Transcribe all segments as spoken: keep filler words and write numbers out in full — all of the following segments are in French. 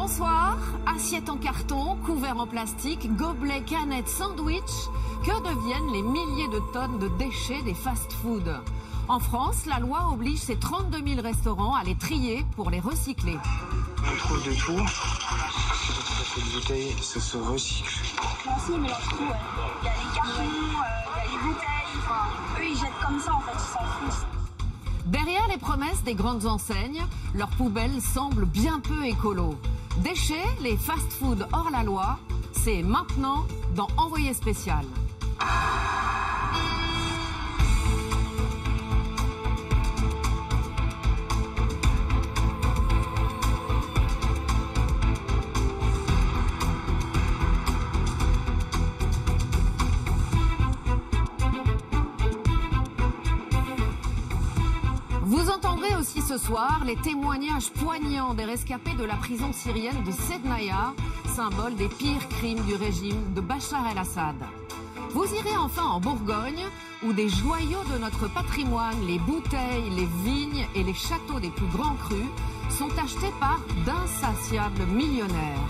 Bonsoir. Assiettes en carton, couverts en plastique, gobelets, canettes, sandwichs. Que deviennent les milliers de tonnes de déchets des fast-foods? En France, la loi oblige ces trente-deux mille restaurants à les trier pour les recycler. On trouve de tout. Cette bouteille, ça se recycle. Aussi, ils mélangent tout, ouais. Il y a les cartons, euh, il y a les bouteilles. Enfin, eux, ils jettent comme ça, en fait, ils s'en foutent. Derrière les promesses des grandes enseignes, leurs poubelles semblent bien peu écolo. Déchets, les fast-foods hors la loi, c'est maintenant dans Envoyé spécial. Vous entendrez aussi ce soir les témoignages poignants des rescapés de la prison syrienne de Sednaya, symbole des pires crimes du régime de Bachar el-Assad. Vous irez enfin en Bourgogne, où des joyaux de notre patrimoine, les bouteilles, les vignes et les châteaux des plus grands crus, sont achetés par d'insatiables millionnaires.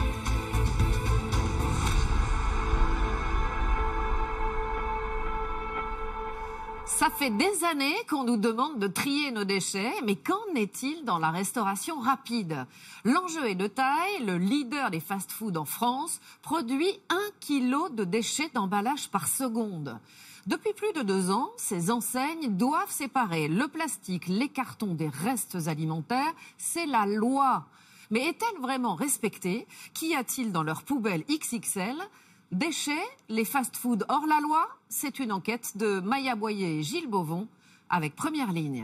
Ça fait des années qu'on nous demande de trier nos déchets, mais qu'en est-il dans la restauration rapide? L'enjeu est de taille, le leader des fast-foods en France produit un kilo de déchets d'emballage par seconde. Depuis plus de deux ans, ces enseignes doivent séparer le plastique, les cartons des restes alimentaires. C'est la loi. Mais est-elle vraiment respectée? Qu'y a-t-il dans leurs poubelles X X L? Déchets, les fast-foods hors la loi? C'est une enquête de Maya Boyer et Gilles Beauvon avec Première Ligne.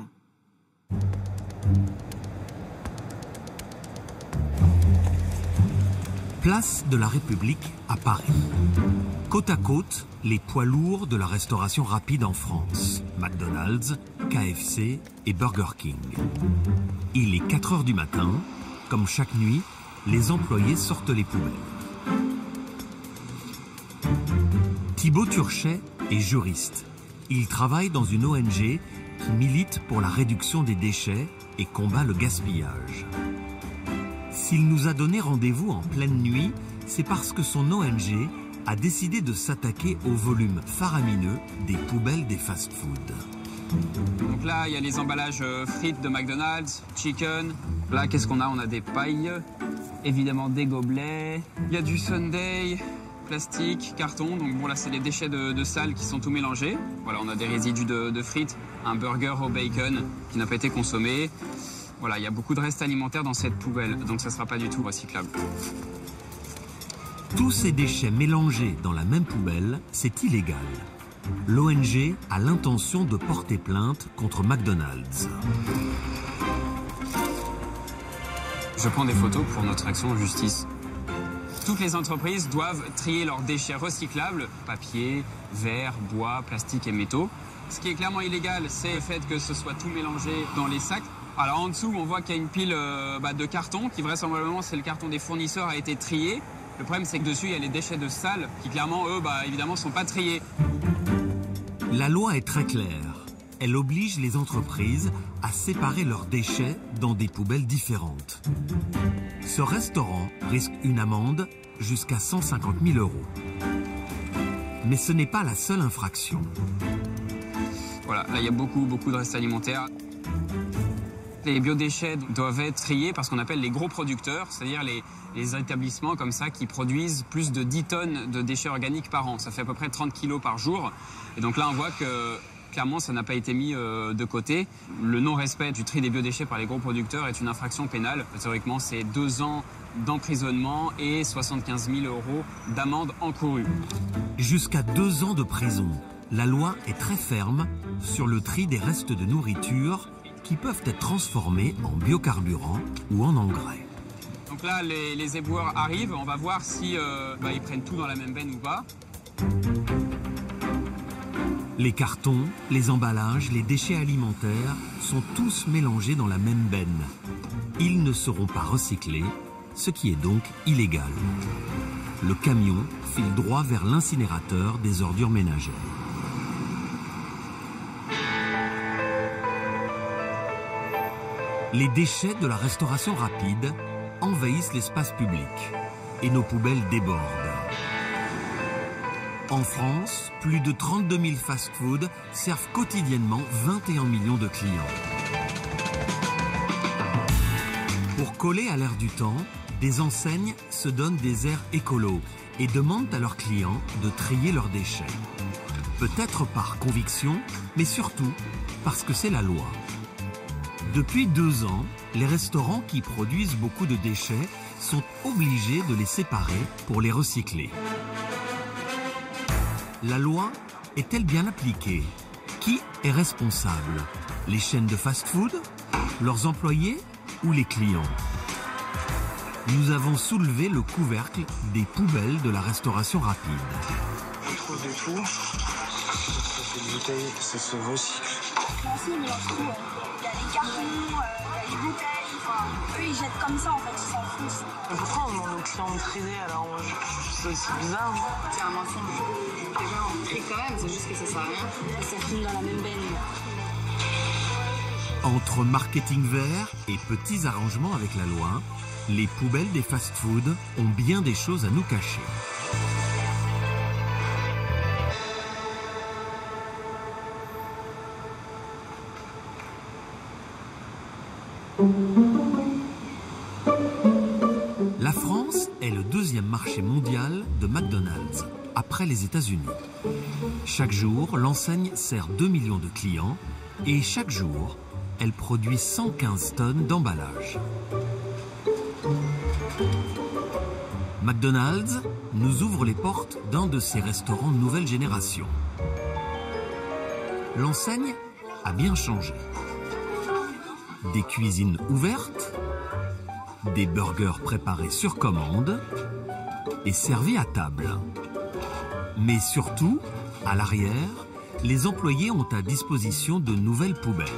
Place de la République à Paris. Côte à côte, les poids lourds de la restauration rapide en France. McDonald's, K F C et Burger King. Il est quatre heures du matin. Comme chaque nuit, les employés sortent les poubelles. Thibaut Turchet est juriste. Il travaille dans une O N G qui milite pour la réduction des déchets et combat le gaspillage. S'il nous a donné rendez-vous en pleine nuit, c'est parce que son O N G a décidé de s'attaquer au volume faramineux des poubelles des fast-foods. Donc là, il y a les emballages frites de McDonald's, chicken. Là, qu'est-ce qu'on a? On a des pailles, évidemment des gobelets. Il y a du Sunday, plastique, carton. Donc bon, là, c'est les déchets de, de salle qui sont tout mélangés. Voilà, on a des résidus de, de frites, un burger au bacon qui n'a pas été consommé. Voilà, il y a beaucoup de restes alimentaires dans cette poubelle, donc ça ne sera pas du tout recyclable. Tous ces déchets mélangés dans la même poubelle, c'est illégal. L'O N G a l'intention de porter plainte contre McDonald's. Je prends des photos pour notre action en justice. Toutes les entreprises doivent trier leurs déchets recyclables, papier, verre, bois, plastique et métaux. Ce qui est clairement illégal, c'est le fait que ce soit tout mélangé dans les sacs. Alors en dessous, on voit qu'il y a une pile euh, bah, de carton qui vraisemblablement, c'est le carton des fournisseurs, a été trié. Le problème, c'est que dessus, il y a les déchets de salle qui clairement, eux, bah, évidemment, ne sont pas triés. La loi est très claire. Elle oblige les entreprises à séparer leurs déchets dans des poubelles différentes. Ce restaurant risque une amende jusqu'à cent cinquante mille euros. Mais ce n'est pas la seule infraction. Voilà, là, il y a beaucoup, beaucoup de restes alimentaires. Les biodéchets doivent être triés par ce qu'on appelle les gros producteurs, c'est-à-dire les, les établissements comme ça qui produisent plus de dix tonnes de déchets organiques par an. Ça fait à peu près trente kilos par jour. Et donc là, on voit que clairement, ça n'a pas été mis euh, de côté. Le non-respect du tri des biodéchets par les gros producteurs est une infraction pénale. Théoriquement, c'est deux ans d'emprisonnement et soixante-quinze mille euros d'amende encourue. Jusqu'à deux ans de prison. La loi est très ferme sur le tri des restes de nourriture qui peuvent être transformés en biocarburant ou en engrais. Donc là, les, les éboueurs arrivent. On va voir si euh, bah, ils prennent tout dans la même benne ou pas. Les cartons, les emballages, les déchets alimentaires sont tous mélangés dans la même benne. Ils ne seront pas recyclés, ce qui est donc illégal. Le camion file droit vers l'incinérateur des ordures ménagères. Les déchets de la restauration rapide envahissent l'espace public et nos poubelles débordent. En France, plus de trente-deux mille fast-foods servent quotidiennement vingt et un millions de clients. Pour coller à l'air du temps, des enseignes se donnent des airs écolos et demandent à leurs clients de trier leurs déchets. Peut-être par conviction, mais surtout parce que c'est la loi. Depuis deux ans, les restaurants qui produisent beaucoup de déchets sont obligés de les séparer pour les recycler. La loi est-elle bien appliquée? Qui est responsable? Les chaînes de fast-food, leurs employés ou les clients? Nous avons soulevé le couvercle des poubelles de la restauration rapide. On trouve de tout. Ça fait des bouteilles, ça se recycle. Merci, mais on trouve, il y a les cartons, euh, il y a les bouteilles, enfin, eux ils jettent comme ça en fait, ils s'en foutent. Mais pourquoi on demande aux clients de trier alors c'est aussi bizarre? C'est un mensonge. Les gens on trie quand même, c'est juste que ça sert à rien. Et ça finit dans la même benne. Entre marketing vert et petits arrangements avec la loi, les poubelles des fast-foods ont bien des choses à nous cacher. La France est le deuxième marché mondial de McDonald's, après les États-Unis. Chaque jour, l'enseigne sert deux millions de clients et chaque jour, elle produit cent quinze tonnes d'emballage. McDonald's nous ouvre les portes d'un de ses restaurants de nouvelle génération. L'enseigne a bien changé. Des cuisines ouvertes, des burgers préparés sur commande et servis à table. Mais surtout, à l'arrière, les employés ont à disposition de nouvelles poubelles.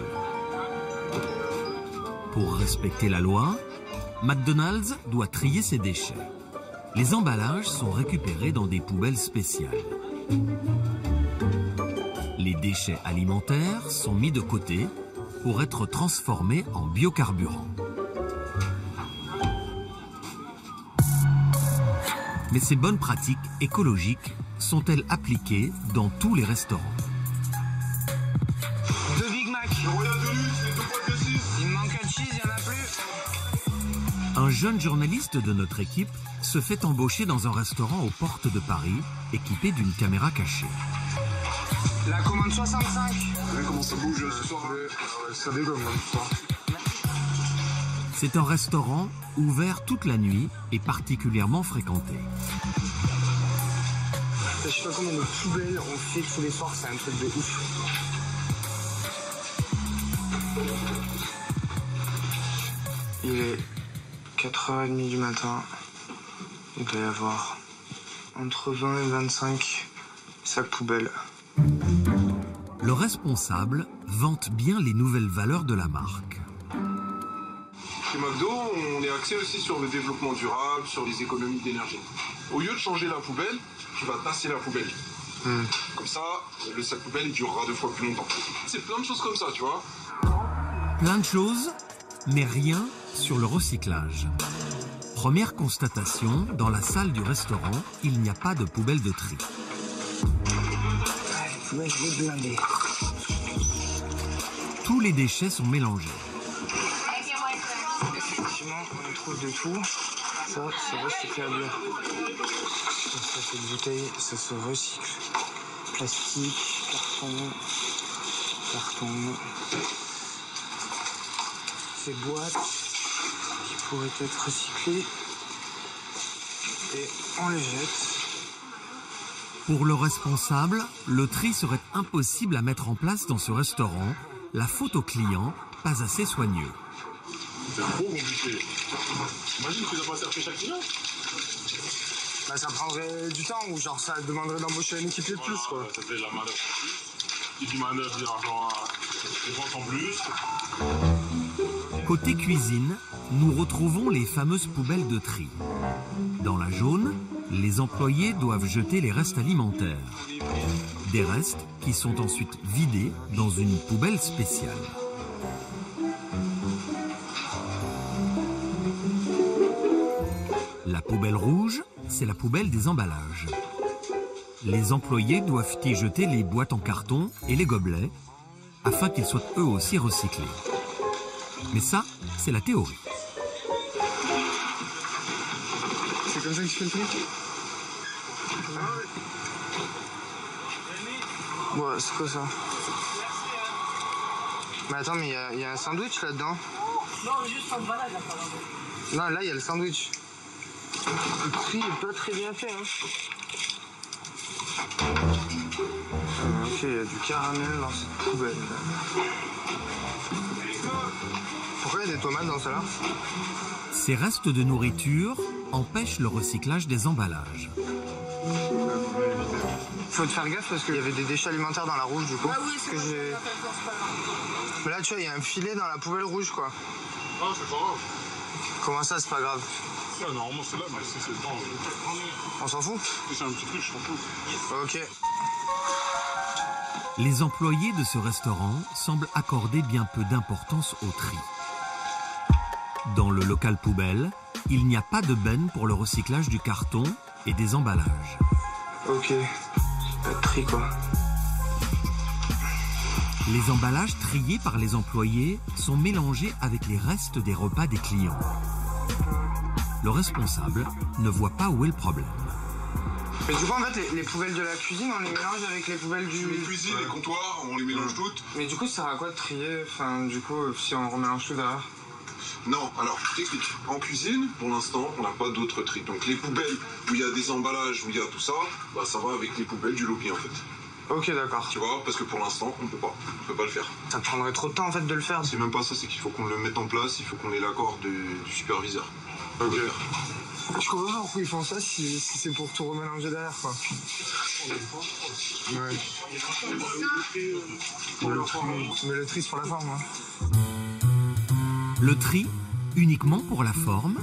Pour respecter la loi, McDonald's doit trier ses déchets. Les emballages sont récupérés dans des poubelles spéciales. Les déchets alimentaires sont mis de côté pour être transformés en biocarburant. Mais ces bonnes pratiques écologiques sont-elles appliquées dans tous les restaurants? Deux Big Mac. Il me manque un cheese, il n'y en a plus. Un jeune journaliste de notre équipe se fait embaucher dans un restaurant aux portes de Paris, équipé d'une caméra cachée. La commande soixante-cinq. Ouais, comment ça bouge ce soir? Ça dégomme là, ce soir. C'est un restaurant ouvert toute la nuit et particulièrement fréquenté. Je sais pas combien de poubelles on fait tous les soirs, c'est un truc de ouf. Il est quatre heures trente du matin. Il doit y avoir entre vingt et vingt-cinq sacs poubelles. Le responsable vante bien les nouvelles valeurs de la marque. Chez McDo, on est axé aussi sur le développement durable, sur les économies d'énergie. Au lieu de changer la poubelle, tu vas tasser la poubelle. Mm. Comme ça, le sac poubelle il durera deux fois plus longtemps. C'est plein de choses comme ça, tu vois. Plein de choses, mais rien sur le recyclage. Première constatation, dans la salle du restaurant, il n'y a pas de poubelle de tri. Ouais, je vais blinder. Tous les déchets sont mélangés. Effectivement, on trouve de tout. Ça, c'est recyclable. Ça fait des bouteilles, ça se recycle. Plastique, carton, carton. Ces boîtes qui pourraient être recyclées. Et on les jette. Pour le responsable, le tri serait impossible à mettre en place dans ce restaurant. La faute au client, pas assez soigneux. C'est trop compliqué. Imagine que tu dois passer après chaque client. Bah, ça prendrait du temps ou genre ça demanderait d'embaucher une équipe de plus quoi. Ça fait de la manœuvre en plus. Et du manœuvre, de l'argent, des ventes en plus. Côté cuisine, nous retrouvons les fameuses poubelles de tri. Dans la jaune, les employés doivent jeter les restes alimentaires. Des restes qui sont ensuite vidés dans une poubelle spéciale. Poubelle rouge, c'est la poubelle des emballages. Les employés doivent y jeter les boîtes en carton et les gobelets afin qu'ils soient eux aussi recyclés. Mais ça, c'est la théorie. C'est comme ça que je fais le truc? Ouais, c'est quoi ça? Mais attends, mais il y, y a un sandwich là-dedans? Non, juste un balade là, par exemple. Non, là, il y a le sandwich. Le tri est pas très bien fait, hein. Ah, ok, il y a du caramel dans cette poubelle. Pourquoi il y a des tomates dans celle-là? Ces restes de nourriture empêchent le recyclage des emballages. Faut te faire gaffe parce qu'il y avait des déchets alimentaires dans la rouge du coup. Ah oui, c'est que j'ai. Mais là, tu vois, il y a un filet dans la poubelle rouge, quoi. Ah, c'est pas grave. Comment ça, c'est pas grave? Ah, normalement, c'est là, mais si c'est dedans. On s'en fout? Si c'est un petit truc, je m'en fous. Ok. Les employés de ce restaurant semblent accorder bien peu d'importance au tri. Dans le local poubelle, il n'y a pas de benne pour le recyclage du carton et des emballages. Ok. Pas de tri, quoi. Les emballages triés par les employés sont mélangés avec les restes des repas des clients. Le responsable ne voit pas où est le problème. Mais du coup, en fait, les, les poubelles de la cuisine, on les mélange avec les poubelles du... Les cuisines, les comptoirs, on les mélange toutes. Mais du coup, ça sert à quoi de trier, enfin, du coup, si on remélange tout derrière? Non, alors, je t'explique. En cuisine, pour l'instant, on n'a pas d'autre tri. Donc, les poubelles où il y a des emballages, où il y a tout ça, bah, ça va avec les poubelles du lobby, en fait. Ok, d'accord. Tu vois, parce que pour l'instant, on peut pas. On peut pas le faire. Ça prendrait trop de temps, en fait, de le faire. C'est même pas ça, c'est qu'il faut qu'on le mette en place, il faut qu'on ait l'accord du, du superviseur. Ok. Je comprends pas pourquoi ils font ça si, si c'est pour tout remélanger derrière, quoi. Ouais. Pour le tri, mais le tri, c'est pour la forme, hein. Le tri, uniquement pour la forme.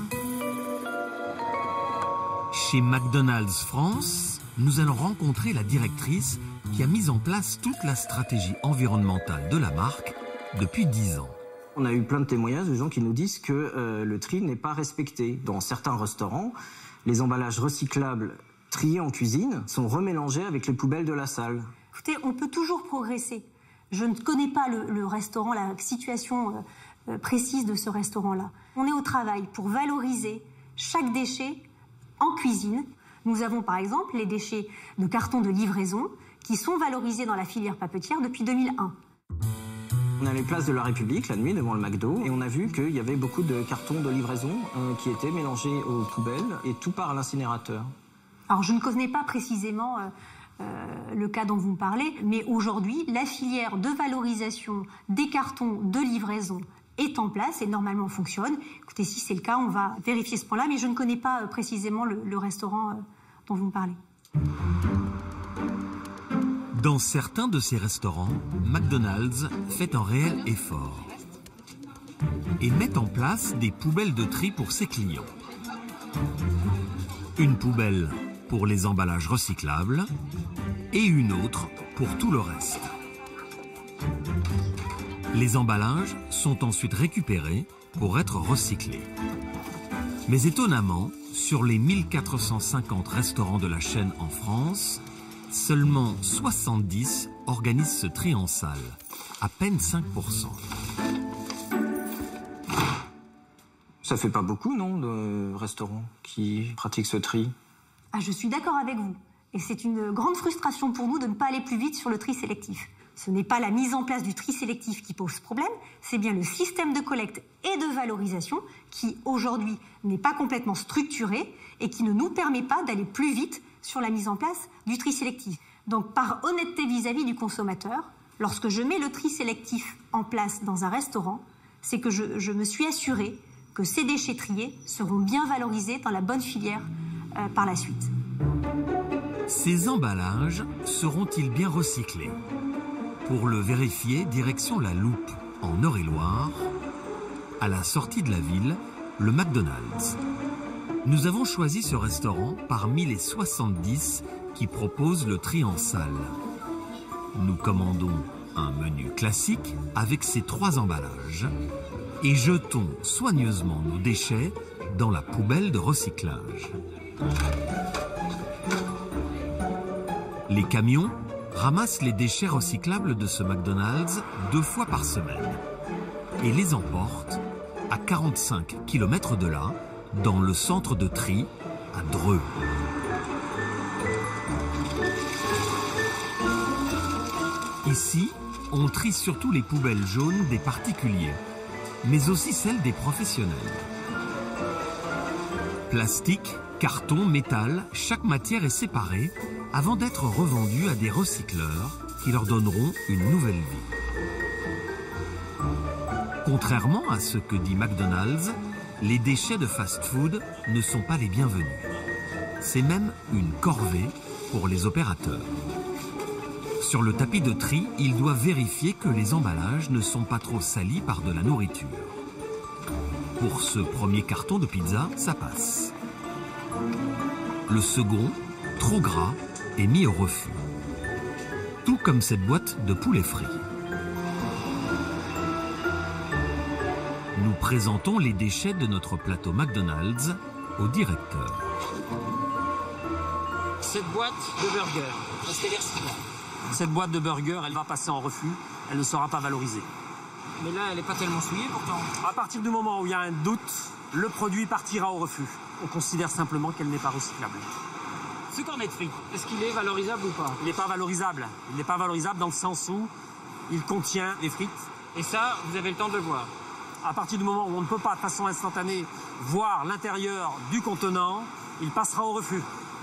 Chez McDonald's France, nous allons rencontrer la directrice qui a mis en place toute la stratégie environnementale de la marque depuis dix ans. On a eu plein de témoignages de gens qui nous disent que euh, le tri n'est pas respecté. Dans certains restaurants, les emballages recyclables triés en cuisine sont remélangés avec les poubelles de la salle. Écoutez, on peut toujours progresser. Je ne connais pas le, le restaurant, la situation euh, précise de ce restaurant-là. On est au travail pour valoriser chaque déchet en cuisine. Nous avons par exemple les déchets de carton de livraison qui sont valorisés dans la filière papetière depuis deux mille un. On allait place de la République la nuit devant le McDo et on a vu qu'il y avait beaucoup de cartons de livraison euh, qui étaient mélangés aux poubelles et tout part à l'incinérateur. Alors je ne connais pas précisément euh, euh, le cas dont vous me parlez, mais aujourd'hui la filière de valorisation des cartons de livraison est en place et normalement fonctionne. Écoutez, si c'est le cas, on va vérifier ce point-là, mais je ne connais pas euh, précisément le, le restaurant euh, dont vous me parlez. Dans certains de ces restaurants, McDonald's fait un réel effort et met en place des poubelles de tri pour ses clients. Une poubelle pour les emballages recyclables et une autre pour tout le reste. Les emballages sont ensuite récupérés pour être recyclés. Mais étonnamment, sur les mille quatre cent cinquante restaurants de la chaîne en France, seulement soixante-dix organisent ce tri en salle, à peine cinq pour cent. Ça fait pas beaucoup, non, de restaurants qui pratiquent ce tri? Ah, je suis d'accord avec vous. Et c'est une grande frustration pour nous de ne pas aller plus vite sur le tri sélectif. Ce n'est pas la mise en place du tri sélectif qui pose problème, c'est bien le système de collecte et de valorisation qui, aujourd'hui, n'est pas complètement structuré et qui ne nous permet pas d'aller plus vite sur la mise en place du tri sélectif. Donc, par honnêteté vis-à-vis du consommateur, lorsque je mets le tri sélectif en place dans un restaurant, c'est que je, je me suis assurée que ces déchets triés seront bien valorisés dans la bonne filière euh, par la suite. Ces emballages seront-ils bien recyclés? Pour le vérifier, direction la Loupe, en Eure-et-Loire, à la sortie de la ville, le McDonald's. Nous avons choisi ce restaurant parmi les soixante-dix qui proposent le tri en salle. Nous commandons un menu classique avec ses trois emballages et jetons soigneusement nos déchets dans la poubelle de recyclage. Les camions ramassent les déchets recyclables de ce McDonald's deux fois par semaine et les emportent à quarante-cinq kilomètres de là, dans le centre de tri à Dreux. Ici, on trie surtout les poubelles jaunes des particuliers, mais aussi celles des professionnels. Plastique, carton, métal, chaque matière est séparée avant d'être revendue à des recycleurs qui leur donneront une nouvelle vie. Contrairement à ce que dit McDonald's, les déchets de fast-food ne sont pas les bienvenus. C'est même une corvée pour les opérateurs. Sur le tapis de tri, ils doivent vérifier que les emballages ne sont pas trop salis par de la nourriture. Pour ce premier carton de pizza, ça passe. Le second, trop gras, est mis au refus. Tout comme cette boîte de poulet frit. Nous présentons les déchets de notre plateau McDonald's au directeur. Cette boîte de burger, cette boîte de burger, elle va passer en refus, elle ne sera pas valorisée. Mais là, elle n'est pas tellement souillée pourtant. À partir du moment où il y a un doute, le produit partira au refus. On considère simplement qu'elle n'est pas recyclable. Ce cornet de frites, est-ce qu'il est valorisable ou pas? Il n'est pas valorisable. Il n'est pas valorisable dans le sens où il contient des frites. Et ça, vous avez le temps de le voir. À partir du moment où on ne peut pas de façon instantanée voir l'intérieur du contenant, il passera au refus.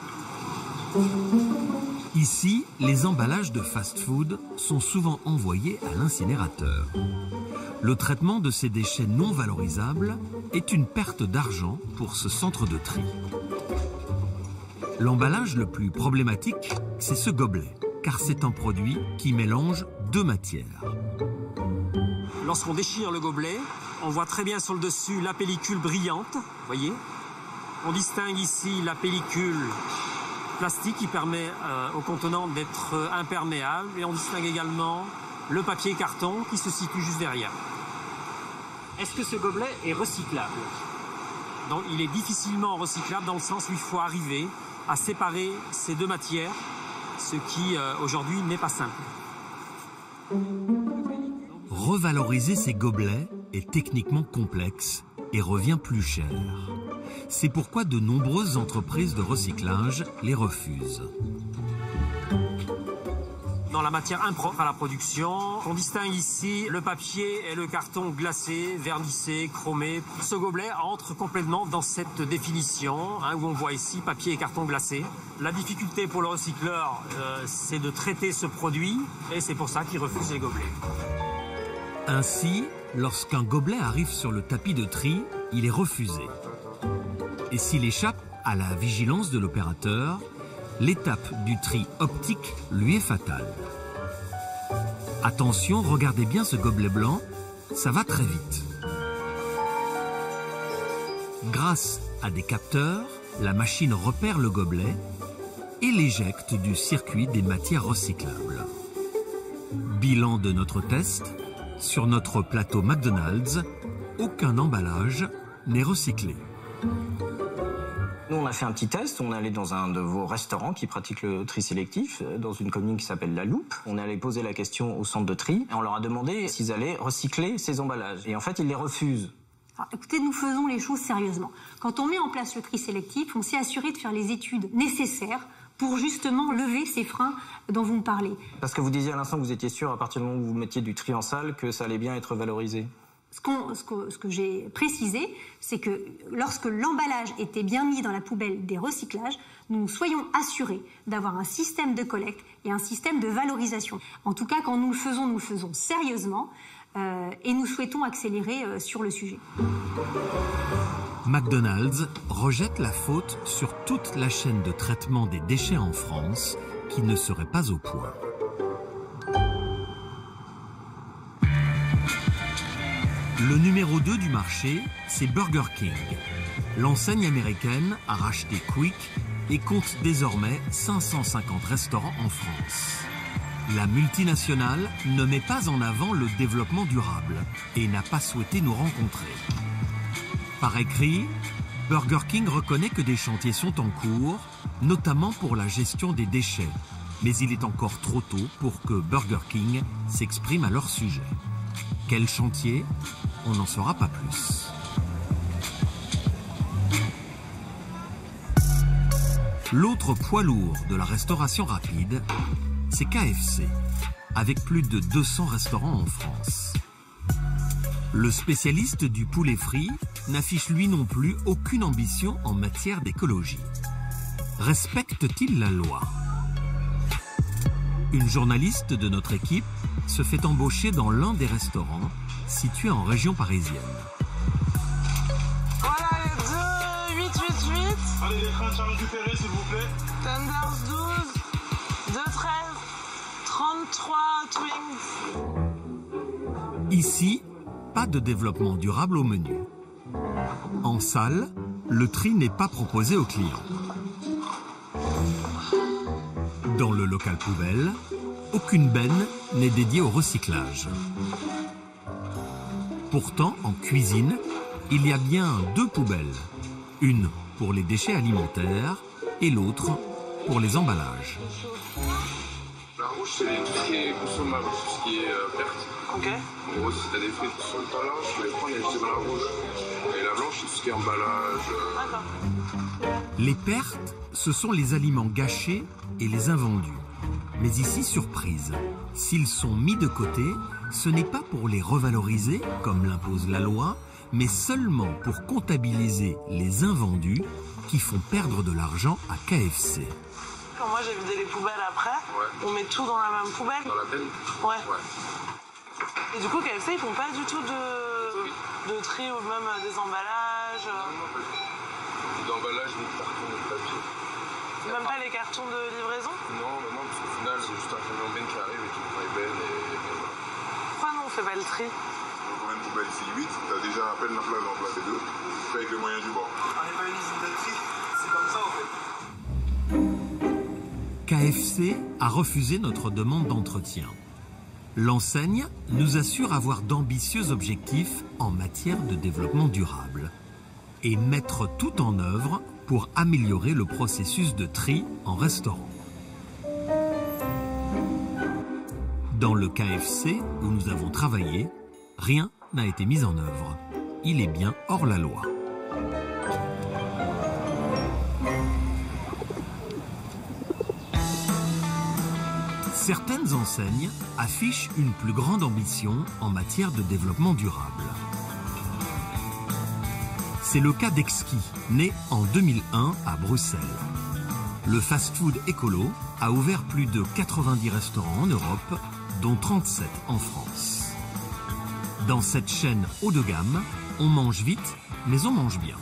Ici, les emballages de fast-food sont souvent envoyés à l'incinérateur. Le traitement de ces déchets non valorisables est une perte d'argent pour ce centre de tri. L'emballage le plus problématique, c'est ce gobelet, car c'est un produit qui mélange deux matières. Lorsqu'on déchire le gobelet, on voit très bien sur le dessus la pellicule brillante, voyez. On distingue ici la pellicule plastique qui permet euh, au contenant d'être euh, imperméable, et on distingue également le papier carton qui se situe juste derrière. Est-ce que ce gobelet est recyclable? Donc, il est difficilement recyclable dans le sens où il faut arriver à séparer ces deux matières, ce qui euh, aujourd'hui n'est pas simple. Revaloriser ces gobelets est techniquement complexe et revient plus cher. C'est pourquoi de nombreuses entreprises de recyclage les refusent. Dans la matière impropre à la production, on distingue ici le papier et le carton glacé, vernissé, chromé. Ce gobelet entre complètement dans cette définition, hein, où on voit ici papier et carton glacé. La difficulté pour le recycleur, euh, c'est de traiter ce produit, et c'est pour ça qu'il refuse les gobelets. Ainsi, lorsqu'un gobelet arrive sur le tapis de tri, il est refusé. Et s'il échappe à la vigilance de l'opérateur, l'étape du tri optique lui est fatale. Attention, regardez bien ce gobelet blanc, ça va très vite. Grâce à des capteurs, la machine repère le gobelet et l'éjecte du circuit des matières recyclables. Bilan de notre test, sur notre plateau McDonald's, aucun emballage n'est recyclé. Nous, on a fait un petit test. On est allé dans un de vos restaurants qui pratique le tri sélectif, dans une commune qui s'appelle La Loupe. On est allé poser la question au centre de tri et on leur a demandé s'ils allaient recycler ces emballages. Et en fait, ils les refusent. Alors, écoutez, nous faisons les choses sérieusement. Quand on met en place le tri sélectif, on s'est assuré de faire les études nécessaires pour justement lever ces freins dont vous me parlez. Parce que vous disiez à l'instant que vous étiez sûr, à partir du moment où vous mettiez du tri en salle, que ça allait bien être valorisé. Ce, qu'on, ce, que, ce que j'ai précisé, c'est que lorsque l'emballage était bien mis dans la poubelle des recyclages, nous soyons assurés d'avoir un système de collecte et un système de valorisation. En tout cas, quand nous le faisons, nous le faisons sérieusement euh, et nous souhaitons accélérer euh, sur le sujet. McDonald's rejette la faute sur toute la chaîne de traitement des déchets en France qui ne serait pas au point. Le numéro deux du marché, c'est Burger King. L'enseigne américaine a racheté Quick et compte désormais cinq cent cinquante restaurants en France. La multinationale ne met pas en avant le développement durable et n'a pas souhaité nous rencontrer. Par écrit, Burger King reconnaît que des chantiers sont en cours, notamment pour la gestion des déchets. Mais il est encore trop tôt pour que Burger King s'exprime à leur sujet. Quel chantier? On n'en saura pas plus. L'autre poids lourd de la restauration rapide, c'est K F C, avec plus de deux cents restaurants en France. Le spécialiste du poulet frit n'affiche lui non plus aucune ambition en matière d'écologie. Respecte-t-il la loi? Une journaliste de notre équipe se fait embaucher dans l'un des restaurants situés en région parisienne. Voilà les deux, huit huit huit. Allez, les crunchs à récupérer, s'il vous plaît. Tenders douze, deux treize, trente-trois Twings. Ici, pas de développement durable au menu. En salle, le tri n'est pas proposé aux clients. Dans le local poubelle, aucune benne n'est dédiée au recyclage. Pourtant, en cuisine, il y a bien deux poubelles. Une pour les déchets alimentaires et l'autre pour les emballages. La rouge, c'est tout ce qui est consommable, tout ce qui est euh, perte. Ok. En gros, si t'as des frites sur le tas là, tu peux les prendre et les jeter dans la rouge. Et la blanche, c'est tout ce qui est emballage. Euh... D'accord. Les pertes, ce sont les aliments gâchés et les invendus. Mais ici, surprise, s'ils sont mis de côté, ce n'est pas pour les revaloriser, comme l'impose la loi, mais seulement pour comptabiliser les invendus qui font perdre de l'argent à K F C. Quand moi j'ai vidé les poubelles après, Ouais. on met tout dans la même poubelle. Dans la benne? Ouais. Ouais. Et du coup, K F C, ils font pas du tout de, de tri ou même euh, des emballages. euh, Non, non, pas du tout. D'emballage, ni de carton, ni de papier. Même pas les cartons de livraison. Non, mais non, parce qu'au final, c'est juste un camion benne qui arrive et qui prend les bennes et, et voilà. Pourquoi nous on fait pas le tri? Combien de poubelles ici? huit. T'as déjà à peine la place d'en placer deux. Fais avec les moyens du bord. On n'est pas une usine de tri, c'est comme ça en fait. K F C a refusé notre demande d'entretien. L'enseigne nous assure avoir d'ambitieux objectifs en matière de développement durable et mettre tout en œuvre pour améliorer le processus de tri en restaurant. Dans le K F C où nous avons travaillé, rien n'a été mis en œuvre. Il est bien hors la loi. Certaines enseignes affichent une plus grande ambition en matière de développement durable. C'est le cas d'Exki, né en deux mille un à Bruxelles. Le fast-food écolo a ouvert plus de quatre-vingt-dix restaurants en Europe, dont trente-sept en France. Dans cette chaîne haut de gamme, on mange vite, mais on mange bien.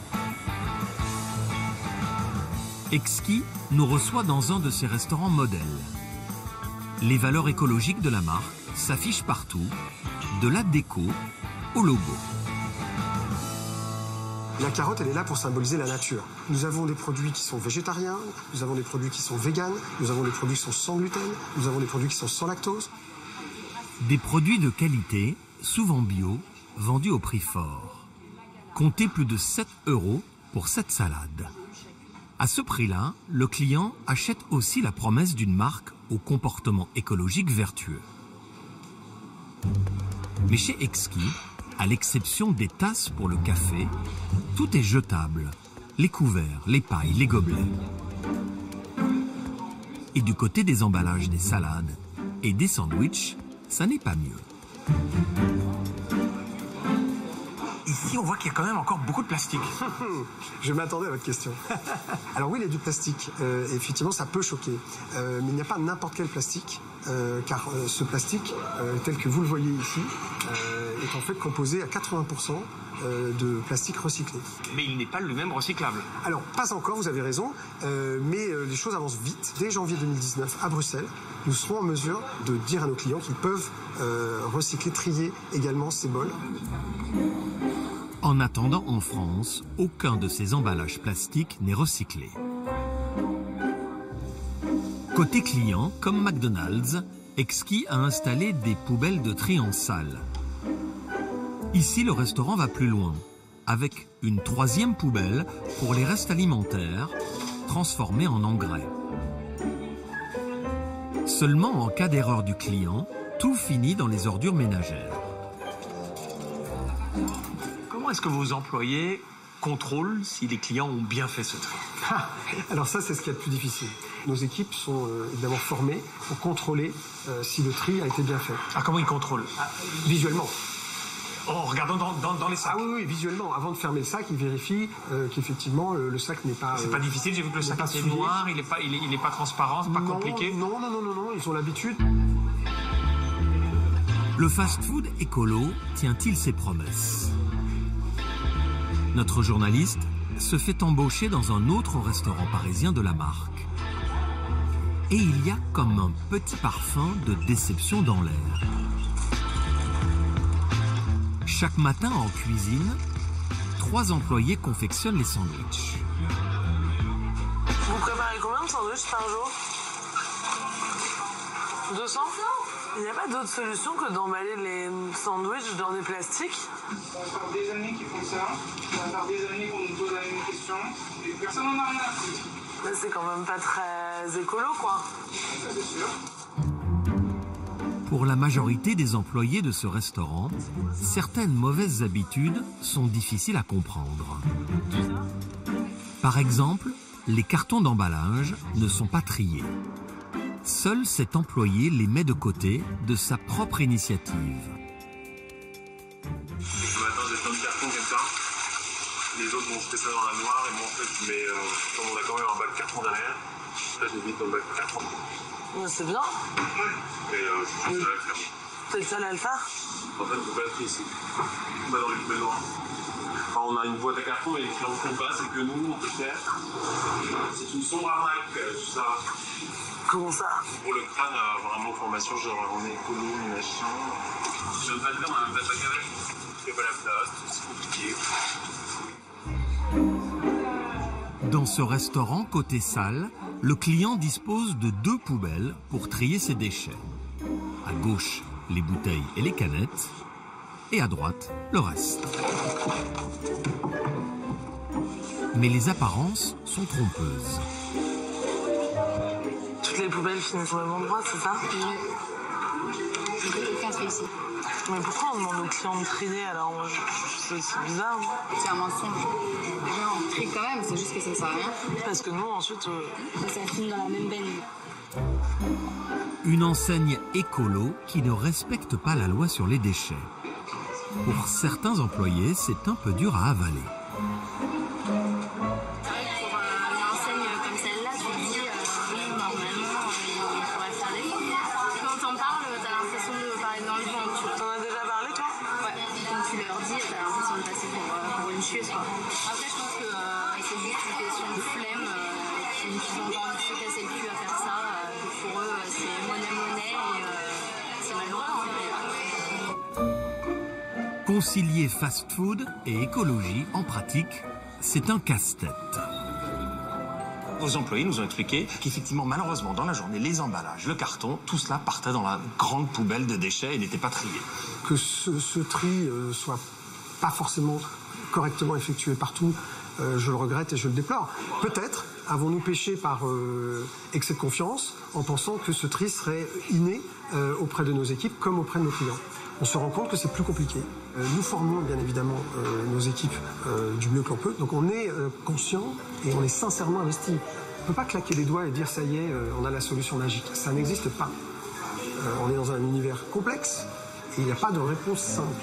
Exki nous reçoit dans un de ses restaurants modèles. Les valeurs écologiques de la marque s'affichent partout, de la déco au logo. La carotte, elle est là pour symboliser la nature. Nous avons des produits qui sont végétariens, nous avons des produits qui sont véganes, nous avons des produits qui sont sans gluten, nous avons des produits qui sont sans lactose. Des produits de qualité, souvent bio, vendus au prix fort. Comptez plus de sept euros pour cette salade. À ce prix-là, le client achète aussi la promesse d'une marque au comportement écologique vertueux. Mais chez Exki, à l'exception des tasses pour le café, tout est jetable. Les couverts, les pailles, les gobelets. Et du côté des emballages des salades et des sandwichs, ça n'est pas mieux. Ici, on voit qu'il y a quand même encore beaucoup de plastique. Je m'attendais à votre question. Alors oui, il y a du plastique. Euh, effectivement, ça peut choquer. Euh, mais il n'y a pas n'importe quel plastique, euh, car euh, ce plastique, euh, tel que vous le voyez ici, euh, est en fait composé à quatre-vingts pour cent euh, de plastique recyclé. Mais il n'est pas lui-même recyclable. Alors, pas encore, vous avez raison, euh, mais euh, les choses avancent vite. Dès janvier deux mille dix-neuf, à Bruxelles, nous serons en mesure de dire à nos clients qu'ils peuvent euh, recycler, trier également ces bols. En attendant, en France, aucun de ces emballages plastiques n'est recyclé. Côté client, comme McDonald's, Exki a installé des poubelles de tri en salle. Ici, le restaurant va plus loin. avec une troisième poubelle pour les restes alimentaires transformés en engrais. Seulement en cas d'erreur du client, tout finit dans les ordures ménagères. Comment est-ce que vos employés contrôlent si les clients ont bien fait ce tri? Alors ça, c'est ce qu'il y a de plus difficile. Nos équipes sont euh, évidemment formées pour contrôler euh, si le tri a été bien fait. Ah, comment ils contrôlent? Ah, visuellement. En regardant dans, dans, dans les sacs? Ah oui, oui, visuellement. Avant de fermer le sac, ils vérifient euh, qu'effectivement le, le sac n'est pas... C'est euh, pas difficile, j'ai vu que le sac était noir, il n'est pas, il est, il est pas transparent, c'est pas non, compliqué. Non, non, non, non, non, ils ont l'habitude. Le fast-food écolo tient-il ses promesses? Notre journaliste se fait embaucher dans un autre restaurant parisien de la marque. Et il y a comme un petit parfum de déception dans l'air. Chaque matin en cuisine, trois employés confectionnent les sandwichs. Vous préparez combien de sandwichs par jour? deux cents? Il n'y a pas d'autre solution que d'emballer les sandwichs dans des plastiques? Ça va faire des années qu'ils font ça, ça va faire des années qu'on nous pose la même question, et personne n'en a rien à foutre. Mais c'est quand même pas très écolo, quoi. Ça, c'est sûr. Pour la majorité des employés de ce restaurant, certaines mauvaises habitudes sont difficiles à comprendre. Par exemple, les cartons d'emballage ne sont pas triés. Seul cet employé les met de côté de sa propre initiative. Ce matin, j'ai plein de cartons comme ça. Les autres vont jeter ça dans la noire et moi, en fait, je mets, euh, comme on a quand même un bac de carton derrière, là, je les mets dans le bac de carton. Mais c'est bien. Ouais, mais euh, je suis seul à le faire. T'es le seul à le faire? En fait, on peut pas le trier ici. On va dans les poubelles noires. Enfin, on a une boîte à carton et les clients ne font pas, c'est que nous, on peut faire. C'est une sombre arnaque, tout ça. Comment ça? Pour le crâne, avoir vraiment formation, genre on est écolo, machin. Je viens de pas le faire, on a même pas de bac avec. Il n'y a pas la place, c'est compliqué. Dans ce restaurant côté salle, le client dispose de deux poubelles pour trier ses déchets. À gauche, les bouteilles et les canettes, et à droite, le reste. Mais les apparences sont trompeuses. Toutes les poubelles finissent au même endroit, c'est ça? Oui. Quelqu'un trie ici. Mais pourquoi on demande aux clients de trier alors? C'est aussi bizarre. C'est un mensonge. Non, on trie quand même, c'est juste que ça sert à rien. Parce que nous, ensuite... Euh... Ça finit dans la même benne. Une enseigne écolo qui ne respecte pas la loi sur les déchets. Pour certains employés, c'est un peu dur à avaler. Après, je pense que euh, c'est juste une question de flemme, euh, qu'ils ont pas envie de se casser le cul à faire ça. Euh, pour eux, euh, c'est monnaie-monnaie et euh, c'est malheureux. Concilier fast-food et écologie, en pratique, c'est un casse-tête. Vos employés nous ont expliqué qu'effectivement, malheureusement, dans la journée, les emballages, le carton, tout cela partait dans la grande poubelle de déchets et n'était pas trié. Que ce, ce tri euh, soit pas forcément correctement effectué partout, euh, je le regrette et je le déplore. Peut-être avons-nous péché par euh, excès de confiance en pensant que ce tri serait inné euh, auprès de nos équipes comme auprès de nos clients. On se rend compte que c'est plus compliqué. Euh, nous formons bien évidemment euh, nos équipes euh, du mieux que l'on peut, donc on est euh, conscient et on est sincèrement investi. On ne peut pas claquer les doigts et dire ça y est, euh, on a la solution magique. Ça n'existe pas. Euh, on est dans un univers complexe et il n'y a pas de réponse simple.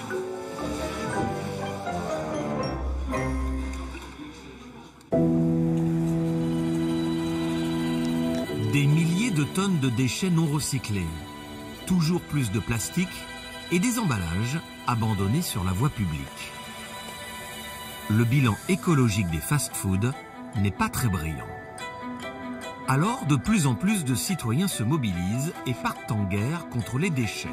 Des milliers de tonnes de déchets non recyclés, toujours plus de plastique et des emballages abandonnés sur la voie publique. Le bilan écologique des fast-foods n'est pas très brillant. Alors, de plus en plus de citoyens se mobilisent et partent en guerre contre les déchets.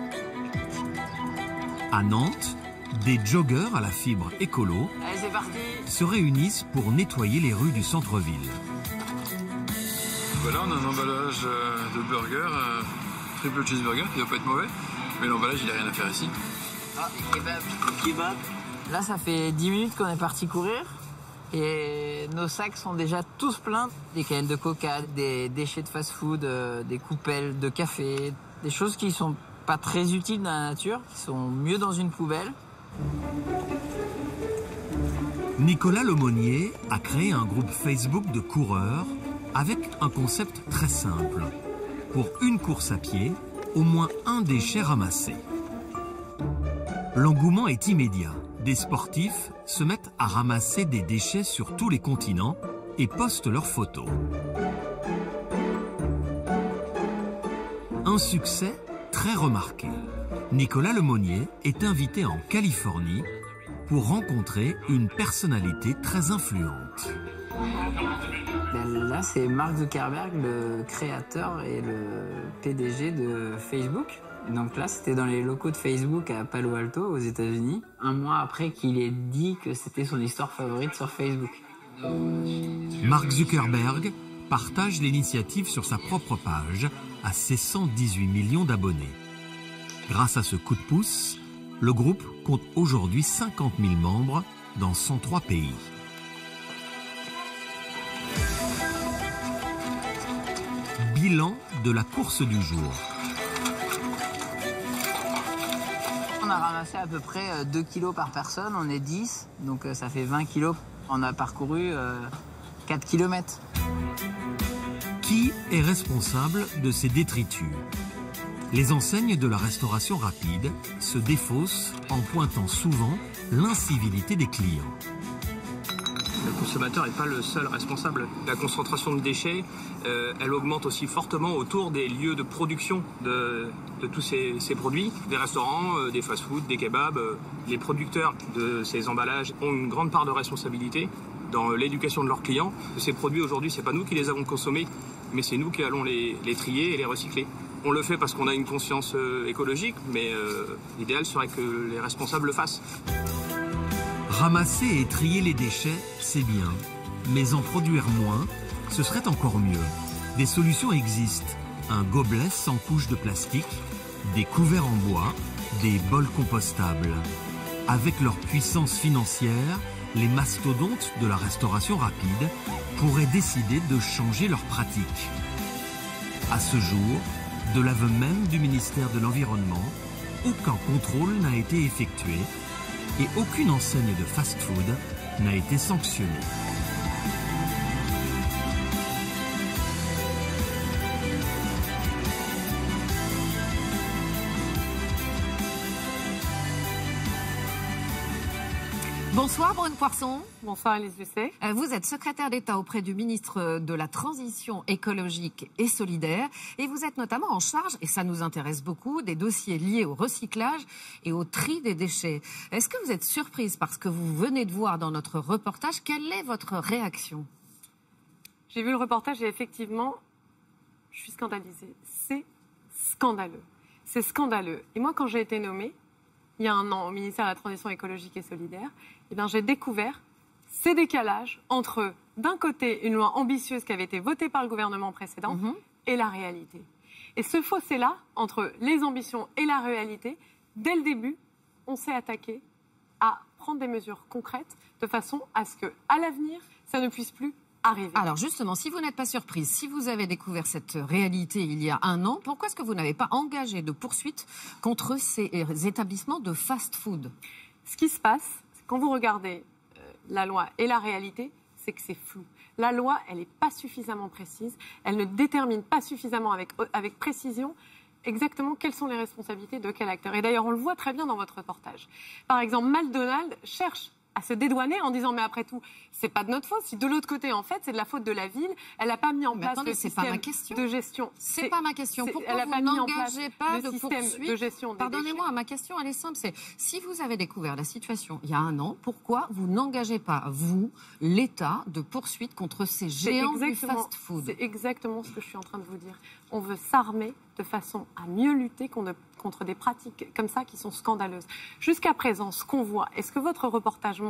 À Nantes, des joggeurs à la fibre écolo Allez, c'est parti. se réunissent pour nettoyer les rues du centre-ville. Voilà, on a un emballage de burger, euh, triple cheeseburger, qui doit pas être mauvais, mais l'emballage il a rien à faire ici. Ah, kebab. Kebab. Là, ça fait dix minutes qu'on est parti courir. Et nos sacs sont déjà tous pleins. Des canettes de coca, des déchets de fast-food, euh, des coupelles de café. Des choses qui sont pas très utiles dans la nature, qui sont mieux dans une poubelle. Nicolas Lemonnier a créé un groupe Facebook de coureurs avec un concept très simple. Pour une course à pied, au moins un déchet ramassé. L'engouement est immédiat. Des sportifs se mettent à ramasser des déchets sur tous les continents et postent leurs photos. Un succès très remarqué. Nicolas Lemonnier est invité en Californie pour rencontrer une personnalité très influente. Là, c'est Mark Zuckerberg, le créateur et le P D G de Facebook. Donc là, c'était dans les locaux de Facebook à Palo Alto, aux États-Unis, un mois après qu'il ait dit que c'était son histoire favorite sur Facebook. Mark Zuckerberg partage l'initiative sur sa propre page à ses cent dix-huit millions d'abonnés. Grâce à ce coup de pouce, le groupe compte aujourd'hui cinquante mille membres dans cent trois pays. Bilan de la course du jour. On a ramassé à peu près deux kilos par personne, on est dix, donc ça fait vingt kilos. On a parcouru euh, quatre kilomètres. Qui est responsable de ces détritus? Les enseignes de la restauration rapide se défaussent en pointant souvent l'incivilité des clients. Le consommateur n'est pas le seul responsable. La concentration de déchets, euh, elle augmente aussi fortement autour des lieux de production de, de tous ces, ces produits. Des restaurants, euh, des fast-food, des kebabs. Euh, les producteurs de ces emballages ont une grande part de responsabilité dans l'éducation de leurs clients. Ces produits, aujourd'hui, ce n'est pas nous qui les avons consommés, mais c'est nous qui allons les, les trier et les recycler. On le fait parce qu'on a une conscience euh, écologique, mais euh, l'idéal serait que les responsables le fassent. Ramasser et trier les déchets, c'est bien. Mais en produire moins, ce serait encore mieux. Des solutions existent. Un gobelet sans couche de plastique, des couverts en bois, des bols compostables. Avec leur puissance financière, les mastodontes de la restauration rapide pourraient décider de changer leurs pratiques. À ce jour, de l'aveu même du ministère de l'Environnement, aucun contrôle n'a été effectué et aucune enseigne de fast-food n'a été sanctionnée. Bonsoir Brune Poisson. Bonsoir Alice Lucet. Vous êtes secrétaire d'État auprès du ministre de la Transition écologique et solidaire et vous êtes notamment en charge, et ça nous intéresse beaucoup, des dossiers liés au recyclage et au tri des déchets. Est-ce que vous êtes surprise par ce que vous venez de voir dans notre reportage? Quelle est votre réaction? J'ai vu le reportage et effectivement, je suis scandalisée. C'est scandaleux. C'est scandaleux. Et moi, quand j'ai été nommée, il y a un an, au ministère de la Transition écologique et solidaire, eh bien, j'ai découvert ces décalages entre, d'un côté, une loi ambitieuse qui avait été votée par le gouvernement précédent mmh. et la réalité. Et ce fossé-là, entre les ambitions et la réalité, dès le début, on s'est attaqué à prendre des mesures concrètes de façon à ce qu'à l'avenir, ça ne puisse plus arriver. Alors justement, si vous n'êtes pas surprise, si vous avez découvert cette réalité il y a un an, pourquoi est-ce que vous n'avez pas engagé de poursuite contre ces établissements de fast-food? Ce qui se passe, quand vous regardez euh, la loi et la réalité, c'est que c'est flou. La loi, elle n'est pas suffisamment précise, elle ne détermine pas suffisamment avec, avec précision exactement quelles sont les responsabilités de quel acteur. Et d'ailleurs, on le voit très bien dans votre reportage. Par exemple, McDonald's cherche à se dédouaner en disant mais après tout, c'est pas de notre faute. Si de l'autre côté, en fait, c'est de la faute de la ville, elle n'a pas mis en mais place attendez, le système pas ma question. de gestion. C'est pas ma question. Pourquoi elle a vous pas n'engagez pas de poursuite de gestion des Pardonnez-moi, ma question, elle est simple. C'est si vous avez découvert la situation il y a un an, pourquoi vous n'engagez pas, vous, l'État, de poursuite contre ces géants du fast-food? C'est exactement ce que je suis en train de vous dire. On veut s'armer de façon à mieux lutter contre des pratiques comme ça qui sont scandaleuses. Jusqu'à présent, ce qu'on voit, et ce que votre reportage montre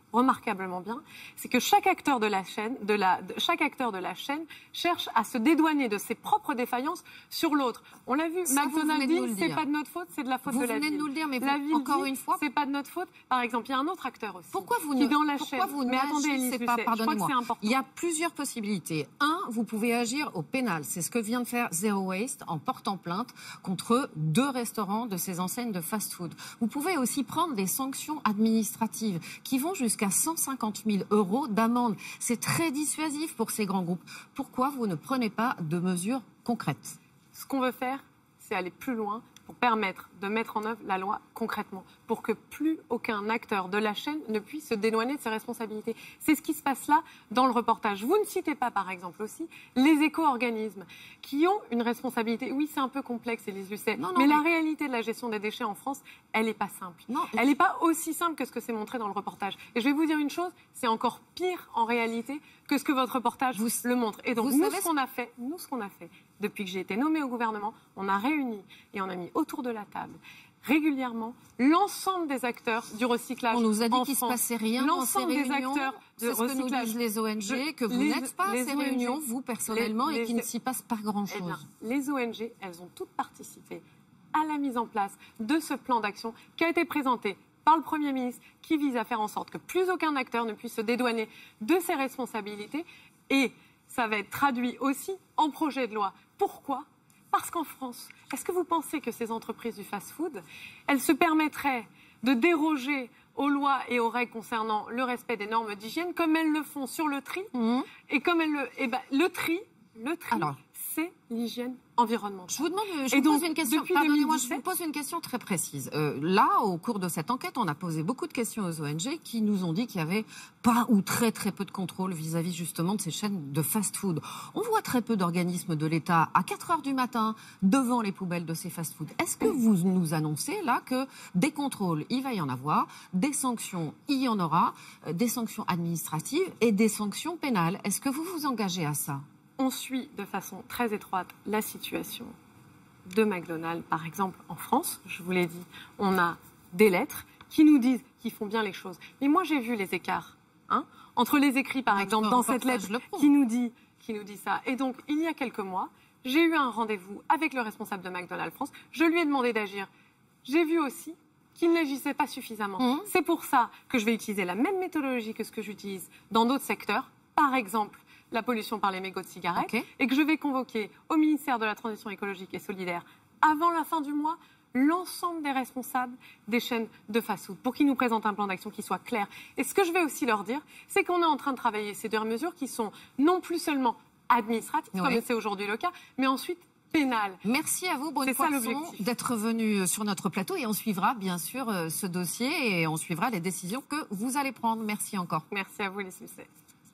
remarquablement bien, c'est que chaque acteur de la chaîne, de la, de, chaque acteur de la chaîne cherche à se dédouaner de ses propres défaillances sur l'autre. On l'a vu, Ça, McDonald's dit c'est pas de notre faute, c'est de la faute vous de la ville. Vous venez de nous le dire, mais la vous, ville encore dit, une fois, c'est pas de notre faute. Par exemple, il y a un autre acteur aussi. Pourquoi vous qui ne, dans la pourquoi chaîne. vous Mais attendez, n'agissez Élise pas, Lucet, pardonnez-moi. je crois que c'est important. Il y a plusieurs possibilités. Un, vous pouvez agir au pénal. C'est ce que vient de faire Zero Waste en portant plainte contre deux restaurants de ces enseignes de fast-food. Vous pouvez aussi prendre des sanctions administratives qui vont jusqu'à cent cinquante mille euros d'amende. C'est très dissuasif pour ces grands groupes. Pourquoi vous ne prenez pas de mesures concrètes? Ce qu'on veut faire, c'est aller plus loin pour permettre de mettre en œuvre la loi concrètement, pour que plus aucun acteur de la chaîne ne puisse se dédouaner de ses responsabilités. C'est ce qui se passe là dans le reportage. Vous ne citez pas, par exemple, aussi les éco-organismes qui ont une responsabilité. Oui, c'est un peu complexe, Élise Lucet, non, non, mais, mais la réalité de la gestion des déchets en France, elle n'est pas simple. Non, elle n'est pas aussi simple que ce que c'est montré dans le reportage. Et je vais vous dire une chose, c'est encore pire en réalité que ce que votre reportage vous, le montre. Et donc, vous nous, savez ce qu'on a fait, nous, ce qu'on a fait, depuis que j'ai été nommée au gouvernement, on a réuni et on a mis autour de la table régulièrement l'ensemble des acteurs du recyclage. On nous a dit qu'il ne se France, passait rien dans ces réunions. Des acteurs de c'est ce recyclage. que nous disent les O N G, que vous n'êtes pas à ces O N G, réunions, vous personnellement, les, et qu'il les, ne s'y passe pas grand-chose. Eh bien, les O N G, elles ont toutes participé à la mise en place de ce plan d'action qui a été présenté par le Premier ministre, qui vise à faire en sorte que plus aucun acteur ne puisse se dédouaner de ses responsabilités. Et ça va être traduit aussi en projet de loi. Pourquoi ? Parce qu'en France, est-ce que vous pensez que ces entreprises du fast-food, elles se permettraient de déroger aux lois et aux règles concernant le respect des normes d'hygiène comme elles le font sur le tri mmh. Et comme elles le... Eh ben, le tri, le tri c'est l'hygiène environnementale. Je vous demande, je et vous donc, pose une question. Pardonnez-moi, je vous pose une question très précise. Euh, là, au cours de cette enquête, on a posé beaucoup de questions aux O N G qui nous ont dit qu'il n'y avait pas ou très très peu de contrôle vis-à-vis justement de ces chaînes de fast-food. On voit très peu d'organismes de l'État à quatre heures du matin devant les poubelles de ces fast-food. Est-ce que vous nous annoncez là que des contrôles, il va y en avoir, des sanctions, il y en aura, des sanctions administratives et des sanctions pénales? Est-ce que vous vous engagez à ça? On suit de façon très étroite la situation de McDonald's, par exemple, en France. Je vous l'ai dit, on a des lettres qui nous disent qu'ils font bien les choses. Mais moi, j'ai vu les écarts hein, entre les écrits, par exemple, dans cette lettre qui nous, dit, qui nous dit ça. Et donc, il y a quelques mois, j'ai eu un rendez-vous avec le responsable de McDonald's France. Je lui ai demandé d'agir. J'ai vu aussi qu'il n'agissait pas suffisamment. Mmh. C'est pour ça que je vais utiliser la même méthodologie que ce que j'utilise dans d'autres secteurs. Par exemple, la pollution par les mégots de cigarettes, okay. Et que je vais convoquer au ministère de la Transition écologique et solidaire, avant la fin du mois, l'ensemble des responsables des chaînes de fast-food pour qu'ils nous présentent un plan d'action qui soit clair. Et ce que je vais aussi leur dire, c'est qu'on est en train de travailler ces deux mesures qui sont non plus seulement administratives, oui. Comme c'est aujourd'hui le cas, mais ensuite pénales. Merci à vous, Brune Poisson, d'être venue sur notre plateau et on suivra bien sûr ce dossier et on suivra les décisions que vous allez prendre. Merci encore. Merci à vous, les Lucet.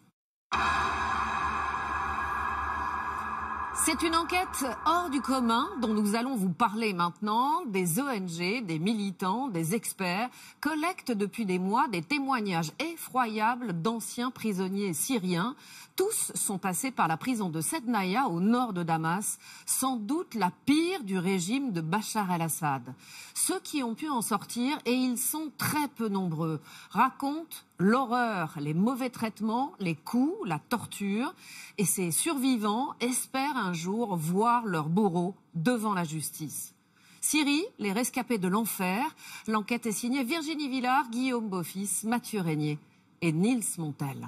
C'est une enquête hors du commun dont nous allons vous parler maintenant. Des O N G, des militants, des experts collectent depuis des mois des témoignages effroyables d'anciens prisonniers syriens. Tous sont passés par la prison de Sednaïa au nord de Damas, sans doute la pire du régime de Bachar el-Assad. Ceux qui ont pu en sortir, et ils sont très peu nombreux, racontent l'horreur, les mauvais traitements, les coups, la torture. Et ces survivants espèrent un jour voir leurs bourreaux devant la justice. Syrie, les rescapés de l'enfer. L'enquête est signée Virginie Villard, Guillaume Beaufils, Mathieu Régnier et Nils Montel.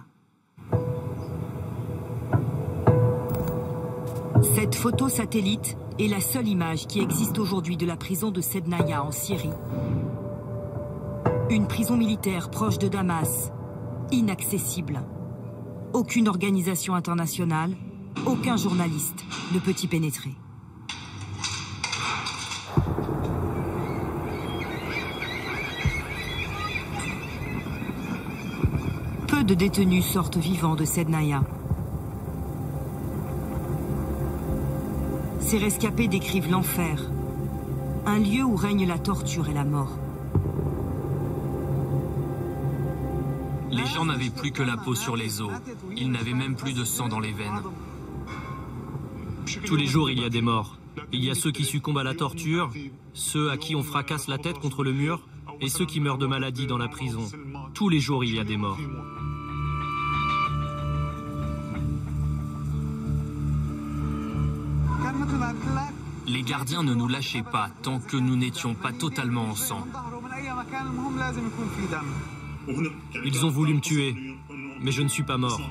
Cette photo satellite est la seule image qui existe aujourd'hui de la prison de Sednaïa en Syrie. Une prison militaire proche de Damas, inaccessible. Aucune organisation internationale, aucun journaliste ne peut y pénétrer. Peu de détenus sortent vivants de Sednaïa. Ces rescapés décrivent l'enfer, un lieu où règne la torture et la mort. Les gens n'avaient plus que la peau sur les os. Ils n'avaient même plus de sang dans les veines. Tous les jours, il y a des morts. Il y a ceux qui succombent à la torture, ceux à qui on fracasse la tête contre le mur, et ceux qui meurent de maladie dans la prison. Tous les jours, il y a des morts. Les gardiens ne nous lâchaient pas tant que nous n'étions pas totalement en sang. Ils ont voulu me tuer, mais je ne suis pas mort.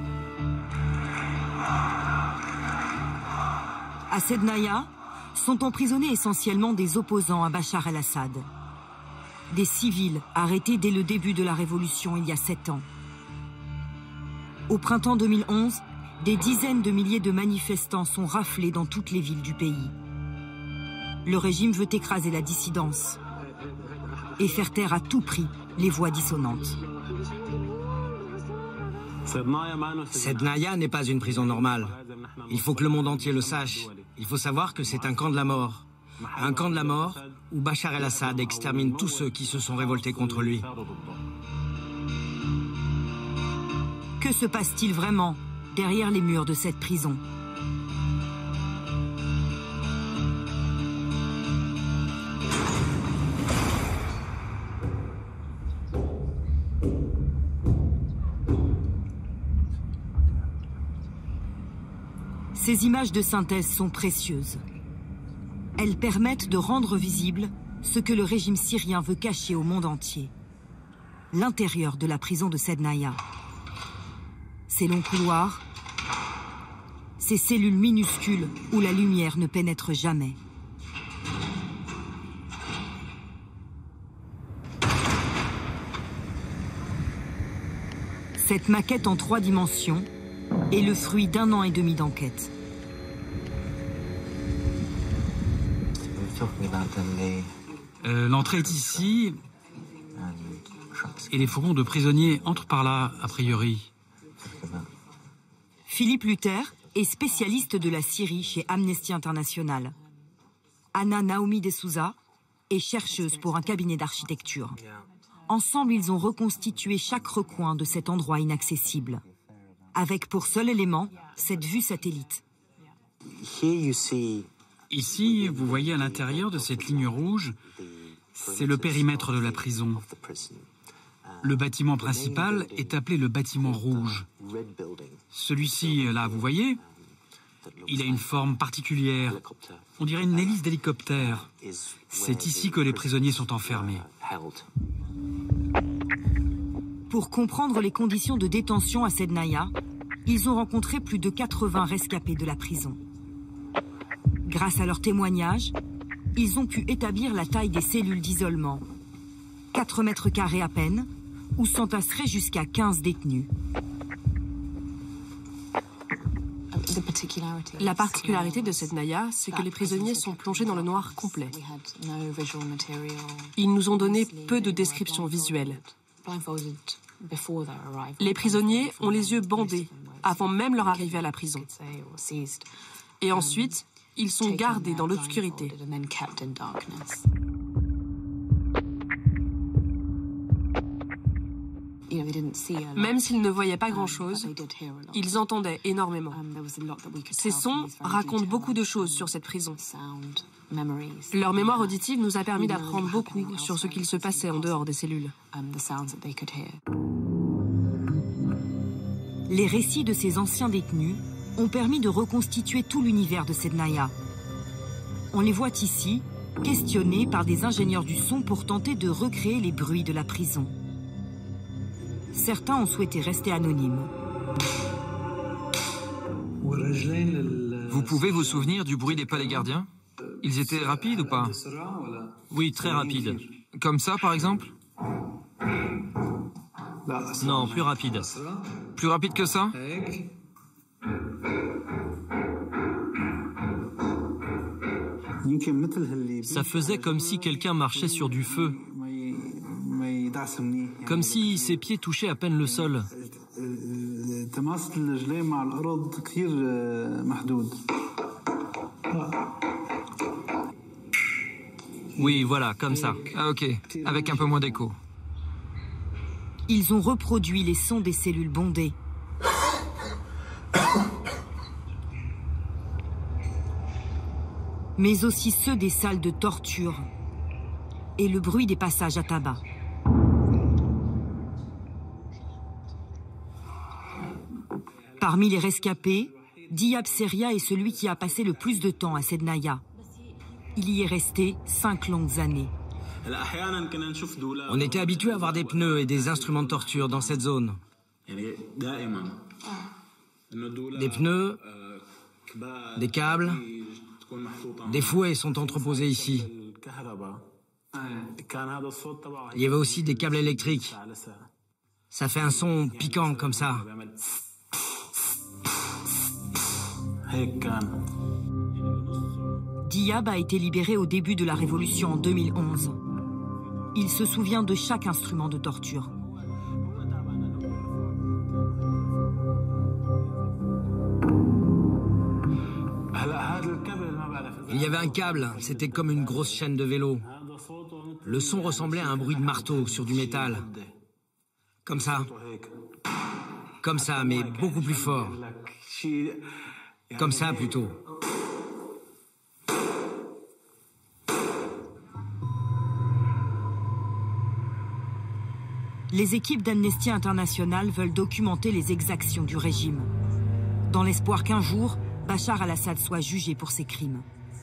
À Sednaya, sont emprisonnés essentiellement des opposants à Bachar el-Assad. Des civils arrêtés dès le début de la révolution il y a sept ans. Au printemps deux mille onze, des dizaines de milliers de manifestants sont raflés dans toutes les villes du pays. Le régime veut écraser la dissidence et faire taire à tout prix les voix dissonantes. Sednaya n'est pas une prison normale. Il faut que le monde entier le sache. Il faut savoir que c'est un camp de la mort. Un camp de la mort où Bachar el-Assad extermine tous ceux qui se sont révoltés contre lui. Que se passe-t-il vraiment derrière les murs de cette prison ? Ces images de synthèse sont précieuses. Elles permettent de rendre visible ce que le régime syrien veut cacher au monde entier. L'intérieur de la prison de Sednaya. Ces longs couloirs, ces cellules minuscules où la lumière ne pénètre jamais. Cette maquette en trois dimensions est le fruit d'un an et demi d'enquête. Euh, L'entrée est ici et les fourgons de prisonniers entrent par là, a priori. Philippe Luther est spécialiste de la Syrie chez Amnesty International. Anna Naomi de Souza est chercheuse pour un cabinet d'architecture. Ensemble, ils ont reconstitué chaque recoin de cet endroit inaccessible, avec pour seul élément cette vue satellite. Ici, vous voyez à l'intérieur de cette ligne rouge, c'est le périmètre de la prison. Le bâtiment principal est appelé le bâtiment rouge. Celui-ci, là, vous voyez, il a une forme particulière. On dirait une hélice d'hélicoptère. C'est ici que les prisonniers sont enfermés. Pour comprendre les conditions de détention à Sednaya, ils ont rencontré plus de quatre-vingts rescapés de la prison. Grâce à leurs témoignages, ils ont pu établir la taille des cellules d'isolement. quatre mètres carrés à peine, où s'entasseraient jusqu'à quinze détenus. La particularité de Sednaya, c'est que les prisonniers sont plongés dans le noir complet. Ils nous ont donné peu de descriptions visuelles. Les prisonniers ont les yeux bandés avant même leur arrivée à la prison. Et ensuite, ils sont gardés dans l'obscurité. Même s'ils ne voyaient pas grand-chose, ils entendaient énormément. Ces sons racontent beaucoup de choses sur cette prison. Leur mémoire auditive nous a permis d'apprendre beaucoup sur ce qu'il se passait en dehors des cellules. Les récits de ces anciens détenus ont permis de reconstituer tout l'univers de Sednaya. On les voit ici, questionnés par des ingénieurs du son pour tenter de recréer les bruits de la prison. Certains ont souhaité rester anonymes. Vous pouvez vous souvenir du bruit des pas des gardiens? Ils étaient rapides ou pas? Oui, très rapides. Comme ça, par exemple? Non, plus rapide. Plus rapide que ça? Ça faisait comme si quelqu'un marchait sur du feu. Comme si ses pieds touchaient à peine le sol. Oui, voilà, comme ça. Ah, ok, avec un peu moins d'écho. Ils ont reproduit les sons des cellules bondées. Mais aussi ceux des salles de torture et le bruit des passages à tabac. Parmi les rescapés, Diab Seria est celui qui a passé le plus de temps à Sednaya. Il y est resté cinq longues années. On était habitué à voir des pneus et des instruments de torture dans cette zone. Des pneus, des câbles, des fouets sont entreposés ici. Il y avait aussi des câbles électriques. Ça fait un son piquant comme ça. Diab a été libéré au début de la révolution en deux mille onze. Il se souvient de chaque instrument de torture. Il y avait un câble, c'était comme une grosse chaîne de vélo. Le son ressemblait à un bruit de marteau sur du métal. Comme ça. Comme ça, mais beaucoup plus fort. Comme ça, plutôt. Les équipes d'Amnesty International veulent documenter les exactions du régime, dans l'espoir qu'un jour, Bachar al-Assad soit jugé pour ses crimes.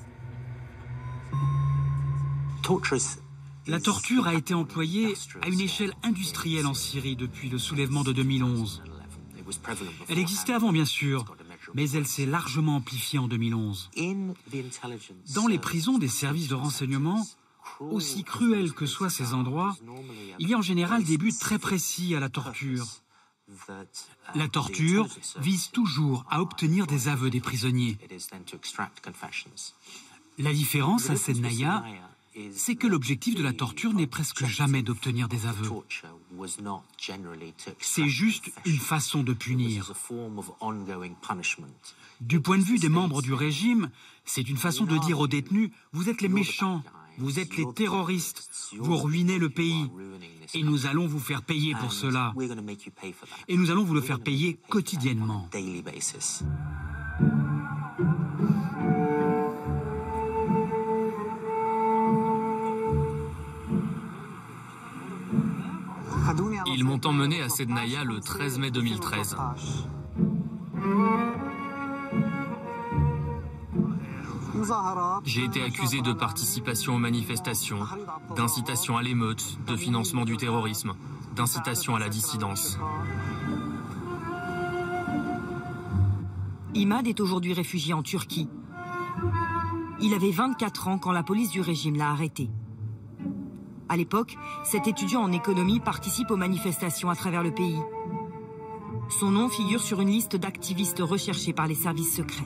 La torture a été employée à une échelle industrielle en Syrie depuis le soulèvement de deux mille onze. Elle existait avant, bien sûr, mais elle s'est largement amplifiée en deux mille onze. Dans les prisons des services de renseignement, aussi cruels que soient ces endroits, il y a en général des buts très précis à la torture. La torture vise toujours à obtenir des aveux des prisonniers. La différence à Sednaya, c'est que l'objectif de la torture n'est presque jamais d'obtenir des aveux. C'est juste une façon de punir. Du point de vue des membres du régime, c'est une façon de dire aux détenus « vous êtes les méchants ». Vous êtes les terroristes, vous ruinez le pays, et nous allons vous faire payer pour cela. Et nous allons vous le faire payer quotidiennement. Ils m'ont emmené à Sednaya le treize mai deux mille treize. J'ai été accusé de participation aux manifestations, d'incitation à l'émeute, de financement du terrorisme, d'incitation à la dissidence. Imad est aujourd'hui réfugié en Turquie. Il avait vingt-quatre ans quand la police du régime l'a arrêté. À l'époque, cet étudiant en économie participe aux manifestations à travers le pays. Son nom figure sur une liste d'activistes recherchés par les services secrets.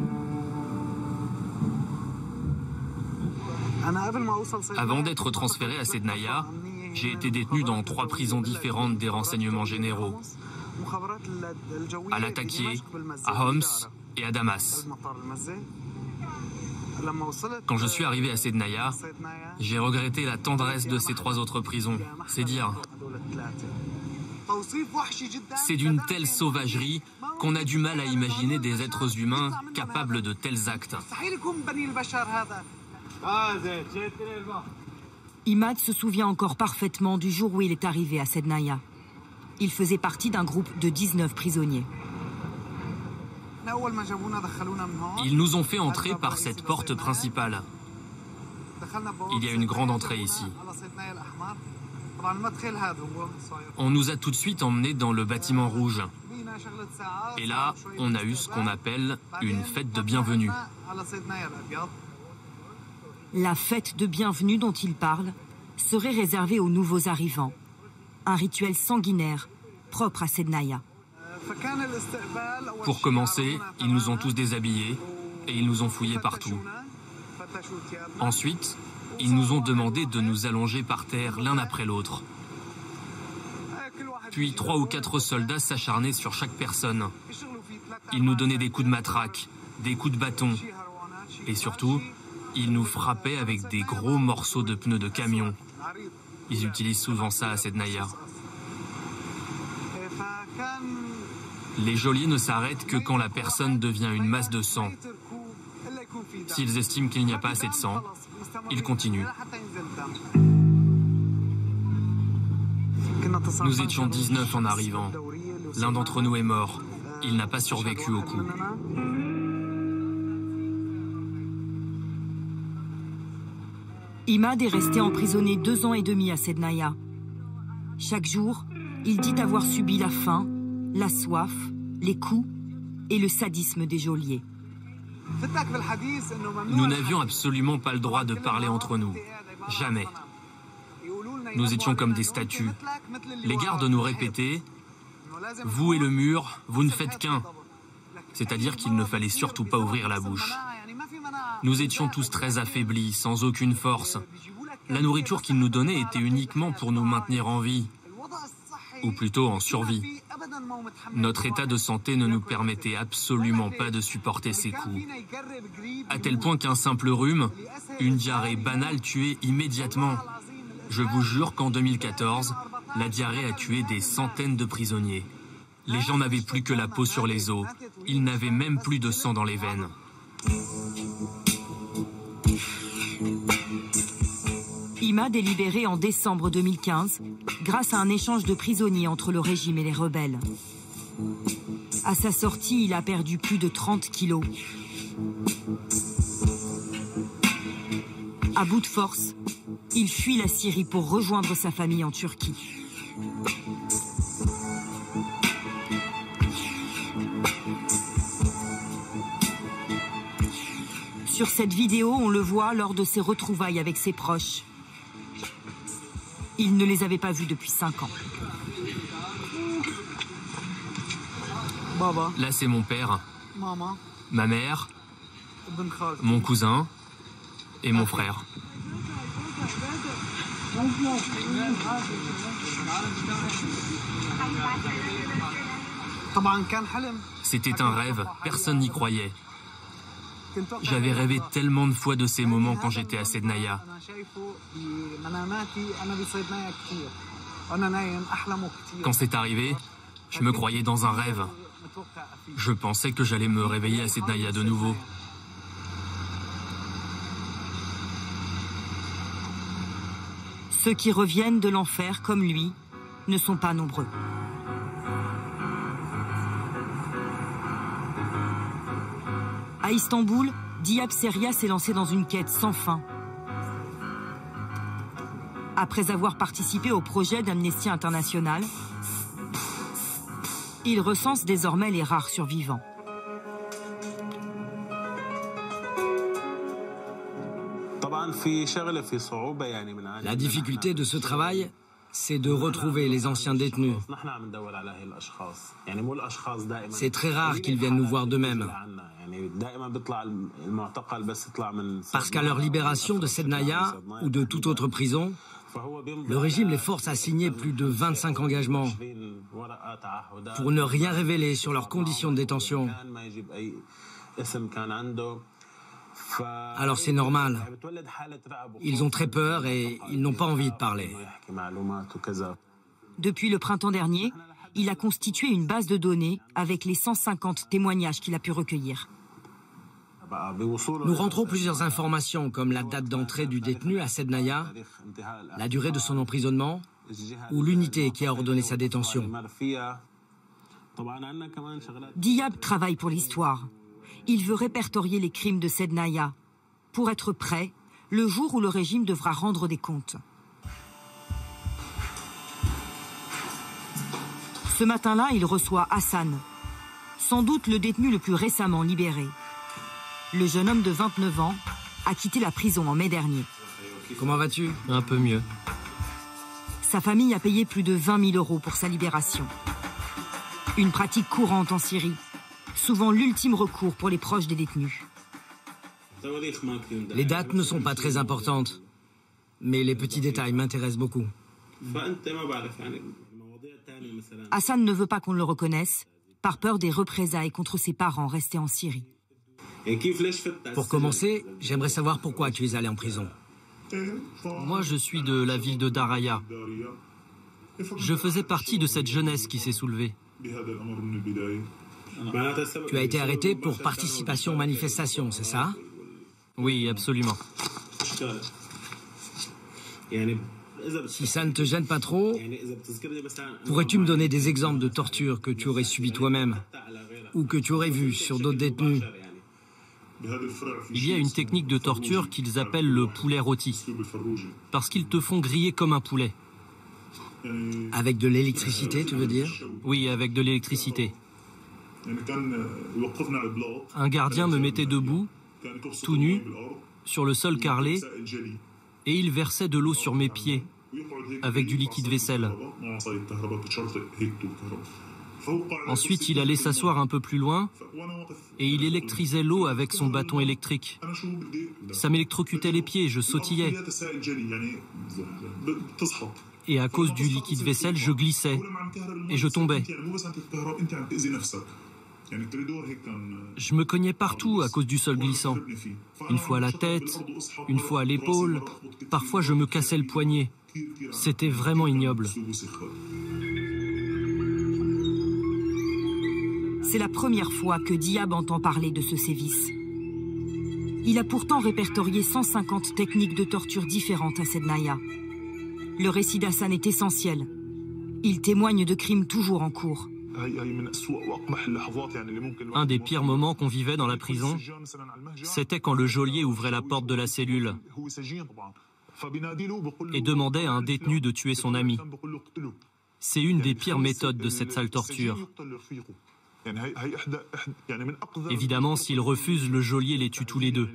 Avant d'être transféré à Sednaya, j'ai été détenu dans trois prisons différentes des renseignements généraux. À Latakia, à Homs et à Damas. Quand je suis arrivé à Sednaya, j'ai regretté la tendresse de ces trois autres prisons. C'est dire. C'est d'une telle sauvagerie qu'on a du mal à imaginer des êtres humains capables de tels actes. Imad se souvient encore parfaitement du jour où il est arrivé à Sednaya. Il faisait partie d'un groupe de dix-neuf prisonniers. Ils nous ont fait entrer par cette porte principale. Il y a une grande entrée ici. On nous a tout de suite emmenés dans le bâtiment rouge. Et là, on a eu ce qu'on appelle une fête de bienvenue. La fête de bienvenue dont il parle serait réservée aux nouveaux arrivants. Un rituel sanguinaire propre à Sednaya. Pour commencer, ils nous ont tous déshabillés et ils nous ont fouillés partout. Ensuite, ils nous ont demandé de nous allonger par terre l'un après l'autre. Puis trois ou quatre soldats s'acharnaient sur chaque personne. Ils nous donnaient des coups de matraque, des coups de bâton. Et surtout, ils nous frappaient avec des gros morceaux de pneus de camion. Ils utilisent souvent ça à Sednaya. Les geôliers ne s'arrêtent que quand la personne devient une masse de sang. S'ils estiment qu'il n'y a pas assez de sang, ils continuent. Nous étions dix-neuf en arrivant. L'un d'entre nous est mort. Il n'a pas survécu au coup. Imad est resté emprisonné deux ans et demi à Sednaya. Chaque jour, il dit avoir subi la faim, la soif, les coups et le sadisme des geôliers. Nous n'avions absolument pas le droit de parler entre nous. Jamais. Nous étions comme des statues. Les gardes nous répétaient « Vous et le mur, vous ne faites qu'un ». C'est-à-dire qu'il ne fallait surtout pas ouvrir la bouche. Nous étions tous très affaiblis, sans aucune force. La nourriture qu'ils nous donnaient était uniquement pour nous maintenir en vie, ou plutôt en survie. Notre état de santé ne nous permettait absolument pas de supporter ces coups. À tel point qu'un simple rhume, une diarrhée banale tuait immédiatement. Je vous jure qu'en deux mille quatorze, la diarrhée a tué des centaines de prisonniers. Les gens n'avaient plus que la peau sur les os. Ils n'avaient même plus de sang dans les veines. Imad est libéré en décembre deux mille quinze grâce à un échange de prisonniers entre le régime et les rebelles. À sa sortie, il a perdu plus de trente kilos. À bout de force, il fuit la Syrie pour rejoindre sa famille en Turquie. Sur cette vidéo, on le voit lors de ses retrouvailles avec ses proches. Il ne les avait pas vus depuis cinq ans. Là, c'est mon père, ma mère, mon cousin et mon frère. C'était un rêve, personne n'y croyait. J'avais rêvé tellement de fois de ces moments quand j'étais à Sednaya. Quand c'est arrivé, je me croyais dans un rêve. Je pensais que j'allais me réveiller à Sednaya de nouveau. Ceux qui reviennent de l'enfer, comme lui, ne sont pas nombreux. À Istanbul, Diab Seria s'est lancé dans une quête sans fin. Après avoir participé au projet d'Amnesty International, il recense désormais les rares survivants. La difficulté de ce travail, c'est de retrouver les anciens détenus. C'est très rare qu'ils viennent nous voir d'eux-mêmes. Parce qu'à leur libération de Sednaya ou de toute autre prison, le régime les force à signer plus de vingt-cinq engagements pour ne rien révéler sur leurs conditions de détention. Alors c'est normal. Ils ont très peur et ils n'ont pas envie de parler. Depuis le printemps dernier, il a constitué une base de données avec les cent cinquante témoignages qu'il a pu recueillir. Nous rentrons plusieurs informations comme la date d'entrée du détenu à Sednaya, la durée de son emprisonnement ou l'unité qui a ordonné sa détention. Diab travaille pour l'histoire. Il veut répertorier les crimes de Sednaya pour être prêt le jour où le régime devra rendre des comptes. Ce matin-là, il reçoit Hassan, sans doute le détenu le plus récemment libéré. Le jeune homme de vingt-neuf ans a quitté la prison en mai dernier. Comment vas-tu? Un peu mieux. Sa famille a payé plus de vingt mille euros pour sa libération. Une pratique courante en Syrie, souvent l'ultime recours pour les proches des détenus. Les dates ne sont pas très importantes, mais les petits détails m'intéressent beaucoup. Hassan ne veut pas qu'on le reconnaisse, par peur des représailles contre ses parents restés en Syrie. Pour commencer, j'aimerais savoir pourquoi tu es allé en prison. Moi, je suis de la ville de Daraya. Je faisais partie de cette jeunesse qui s'est soulevée. Tu as été arrêté pour participation aux manifestations, c'est ça? Oui, absolument. Si ça ne te gêne pas trop, pourrais-tu me donner des exemples de tortures que tu aurais subies toi-même ou que tu aurais vues sur d'autres détenus? Il y a une technique de torture qu'ils appellent le poulet rôti, parce qu'ils te font griller comme un poulet. Avec de l'électricité, tu veux dire? Oui, avec de l'électricité. Un gardien me mettait debout, tout nu, sur le sol carrelé, et il versait de l'eau sur mes pieds, avec du liquide vaisselle. Ensuite, il allait s'asseoir un peu plus loin, et il électrisait l'eau avec son bâton électrique. Ça m'électrocutait les pieds, je sautillais. Et à cause du liquide vaisselle, je glissais, et je tombais. Je me cognais partout à cause du sol glissant. Une fois à la tête, une fois à l'épaule, parfois je me cassais le poignet. C'était vraiment ignoble. C'est la première fois que Diab entend parler de ce sévice. Il a pourtant répertorié cent cinquante techniques de torture différentes à Sednaya. Le récit d'Hassan est essentiel. Il témoigne de crimes toujours en cours. Un des pires moments qu'on vivait dans la prison, c'était quand le geôlier ouvrait la porte de la cellule et demandait à un détenu de tuer son ami. C'est une des pires méthodes de cette sale torture. Évidemment, s'il refuse, le geôlier les tue tous les deux.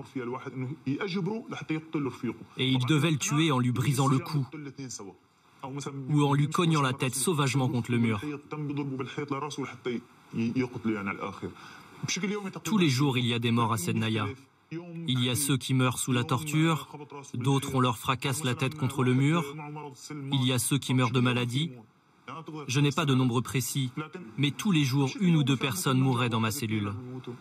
Et il devait le tuer en lui brisant le cou ou en lui cognant la tête sauvagement contre le mur. Tous les jours, il y a des morts à Sednaya. Il y a ceux qui meurent sous la torture, d'autres on leur fracasse la tête contre le mur, il y a ceux qui meurent de maladie. Je n'ai pas de nombre précis, mais tous les jours, une ou deux personnes mourraient dans ma cellule.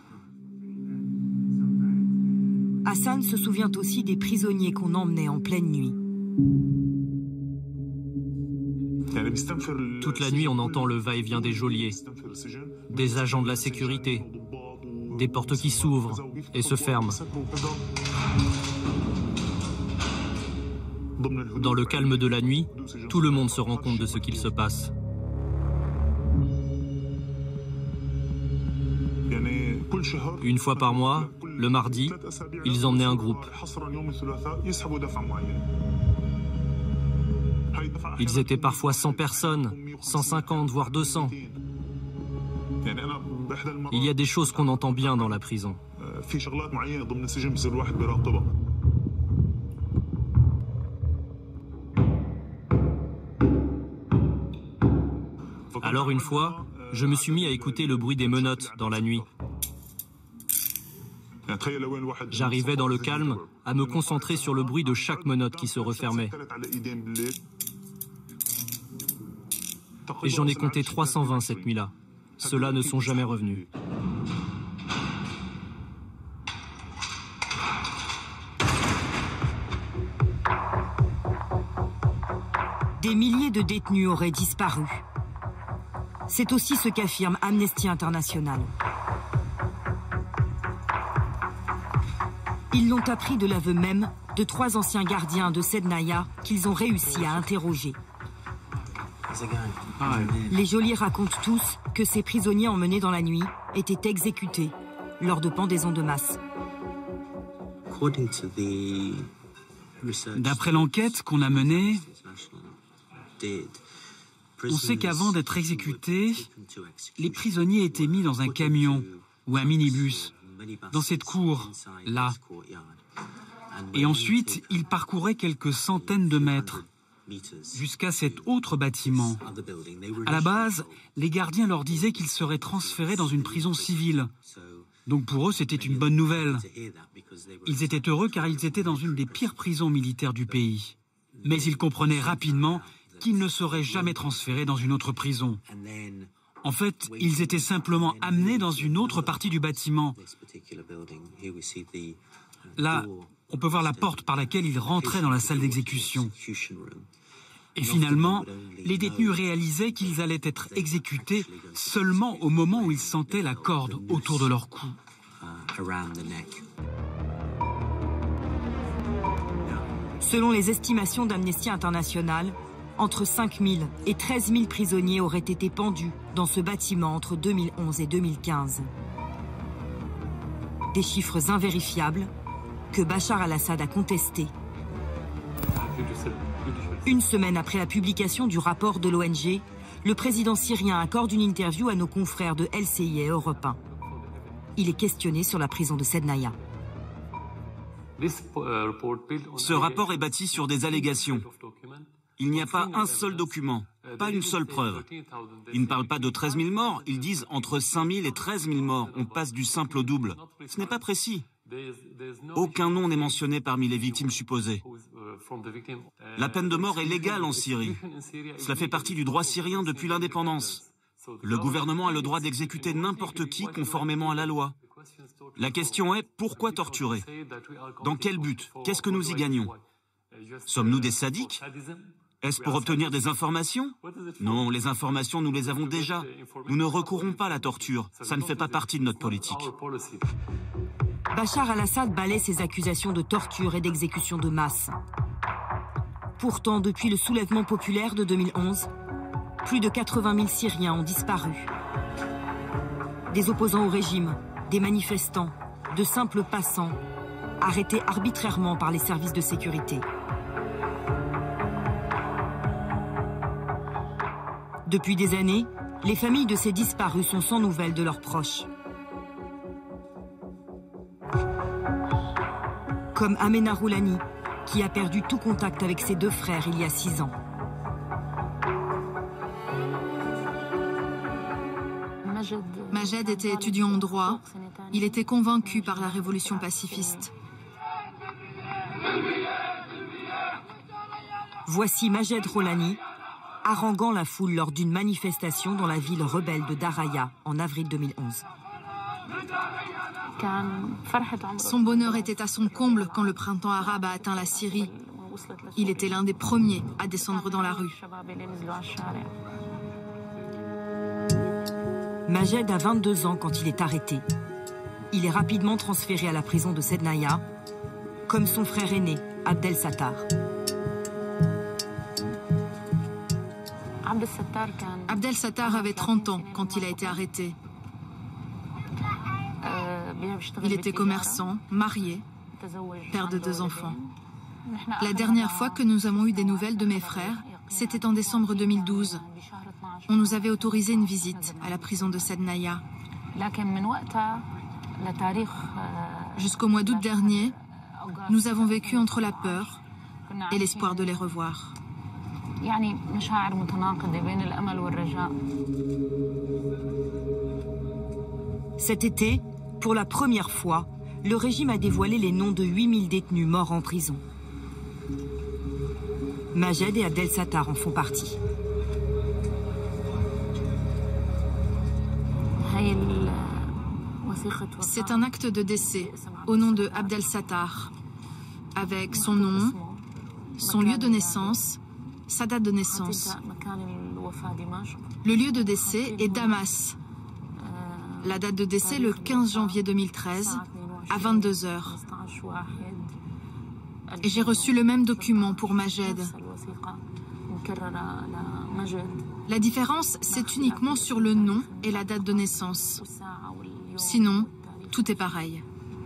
Hassan se souvient aussi des prisonniers qu'on emmenait en pleine nuit. Toute la nuit, on entend le va-et-vient des geôliers, des agents de la sécurité, des portes qui s'ouvrent et se ferment. Dans le calme de la nuit, tout le monde se rend compte de ce qu'il se passe. Une fois par mois, le mardi, ils emmenaient un groupe. Ils étaient parfois cent personnes, cent cinquante, voire deux cents. Il y a des choses qu'on entend bien dans la prison. Alors une fois, je me suis mis à écouter le bruit des menottes dans la nuit. J'arrivais dans le calme à me concentrer sur le bruit de chaque menotte qui se refermait. Et j'en ai compté trois cent vingt cette nuit-là. Ceux-là ne sont jamais revenus. Des milliers de détenus auraient disparu. C'est aussi ce qu'affirme Amnesty International. Ils l'ont appris de l'aveu même de trois anciens gardiens de Sednaya qu'ils ont réussi à interroger. Les geôliers racontent tous que ces prisonniers emmenés dans la nuit étaient exécutés lors de pendaisons de masse. D'après l'enquête qu'on a menée, on sait qu'avant d'être exécutés, les prisonniers étaient mis dans un camion ou un minibus, dans cette cour, là. Et ensuite, ils parcouraient quelques centaines de mètres jusqu'à cet autre bâtiment. À la base, les gardiens leur disaient qu'ils seraient transférés dans une prison civile. Donc pour eux, c'était une bonne nouvelle. Ils étaient heureux car ils étaient dans une des pires prisons militaires du pays. Mais ils comprenaient rapidement qu'ils ne seraient jamais transférés dans une autre prison. En fait, ils étaient simplement amenés dans une autre partie du bâtiment. Là, on peut voir la porte par laquelle ils rentraient dans la salle d'exécution. Et finalement, les détenus réalisaient qu'ils allaient être exécutés seulement au moment où ils sentaient la corde autour de leur cou. Selon les estimations d'Amnesty International, entre cinq mille et treize mille prisonniers auraient été pendus dans ce bâtiment entre deux mille onze et deux mille quinze. Des chiffres invérifiables que Bachar al-Assad a contestés. Une semaine après la publication du rapport de l'O N G, le président syrien accorde une interview à nos confrères de L C I et Europe un. Il est questionné sur la prison de Sednaya. Ce rapport est bâti sur des allégations. Il n'y a pas un seul document, pas une seule preuve. Ils ne parlent pas de treize mille morts, ils disent entre cinq mille et treize mille morts. On passe du simple au double. Ce n'est pas précis. Aucun nom n'est mentionné parmi les victimes supposées. La peine de mort est légale en Syrie. Cela fait partie du droit syrien depuis l'indépendance. Le gouvernement a le droit d'exécuter n'importe qui conformément à la loi. La question est, pourquoi torturer? Dans quel but? Qu'est-ce que nous y gagnons? Sommes-nous des sadiques? Est-ce pour obtenir des informations? Non, les informations, nous les avons déjà. Nous ne recourons pas à la torture. Ça ne fait pas partie de notre politique. Bachar al-Assad balaie ses accusations de torture et d'exécution de masse. Pourtant, depuis le soulèvement populaire de deux mille onze, plus de quatre-vingt mille Syriens ont disparu. Des opposants au régime, des manifestants, de simples passants, arrêtés arbitrairement par les services de sécurité. Depuis des années, les familles de ces disparus sont sans nouvelles de leurs proches. Comme Amena Roulani, qui a perdu tout contact avec ses deux frères il y a six ans. Majed était étudiant en droit. Il était convaincu par la révolution pacifiste. Voici Majed Roulani, haranguant la foule lors d'une manifestation dans la ville rebelle de Daraya en avril deux mille onze. Son bonheur était à son comble quand le printemps arabe a atteint la Syrie. Il était l'un des premiers à descendre dans la rue. Majed a vingt-deux ans quand il est arrêté. Il est rapidement transféré à la prison de Sednaya, comme son frère aîné, Abdel Sattar. Abdel Sattar avait trente ans quand il a été arrêté. Il était commerçant, marié, père de deux enfants. La dernière fois que nous avons eu des nouvelles de mes frères, c'était en décembre deux mille douze. On nous avait autorisé une visite à la prison de Sednaya. Jusqu'au mois d'août dernier, nous avons vécu entre la peur et l'espoir de les revoir. Cet été, pour la première fois, le régime a dévoilé les noms de huit mille détenus morts en prison. Majed et Abdel Sattar en font partie. C'est un acte de décès au nom de Abdel Sattar, avec son nom, son lieu de naissance, sa date de naissance. Le lieu de décès est Damas. La date de décès, le quinze janvier deux mille treize, à vingt-deux heures. Et j'ai reçu le même document pour Majed. La différence, c'est uniquement sur le nom et la date de naissance. Sinon, tout est pareil.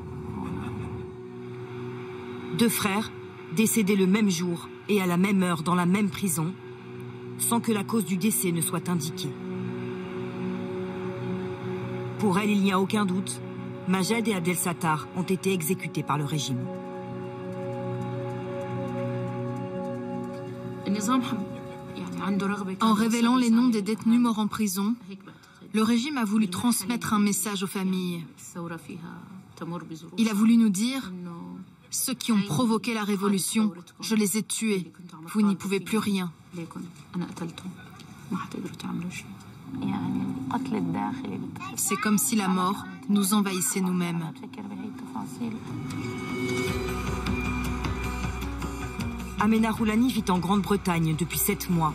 Deux frères, décédés le même jour et à la même heure dans la même prison, sans que la cause du décès ne soit indiquée. Pour elle, il n'y a aucun doute, Majed et Abdel Sattar ont été exécutés par le régime. En révélant les noms des détenus morts en prison, le régime a voulu transmettre un message aux familles. Il a voulu nous dire « Ceux qui ont provoqué la révolution, je les ai tués. Vous n'y pouvez plus rien. » C'est comme si la mort nous envahissait nous-mêmes. Amena Roulani vit en Grande-Bretagne depuis sept mois.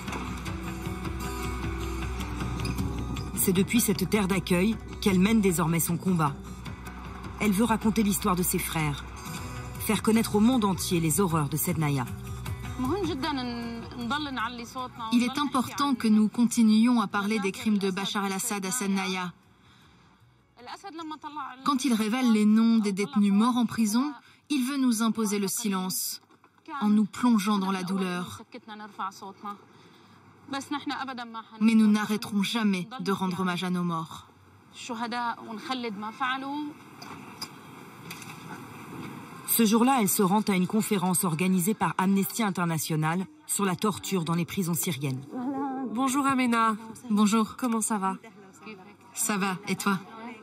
C'est depuis cette terre d'accueil qu'elle mène désormais son combat. Elle veut raconter l'histoire de ses frères, faire connaître au monde entier les horreurs de Sednaya. Il est important que nous continuions à parler des crimes de Bachar el-Assad à Sednaya. Quand il révèle les noms des détenus morts en prison, il veut nous imposer le silence, en nous plongeant dans la douleur. Mais nous n'arrêterons jamais de rendre hommage à nos morts. Ce jour-là, elle se rend à une conférence organisée par Amnesty International sur la torture dans les prisons syriennes. Bonjour Amena. Bonjour. Comment ça va? Ça va, et toi?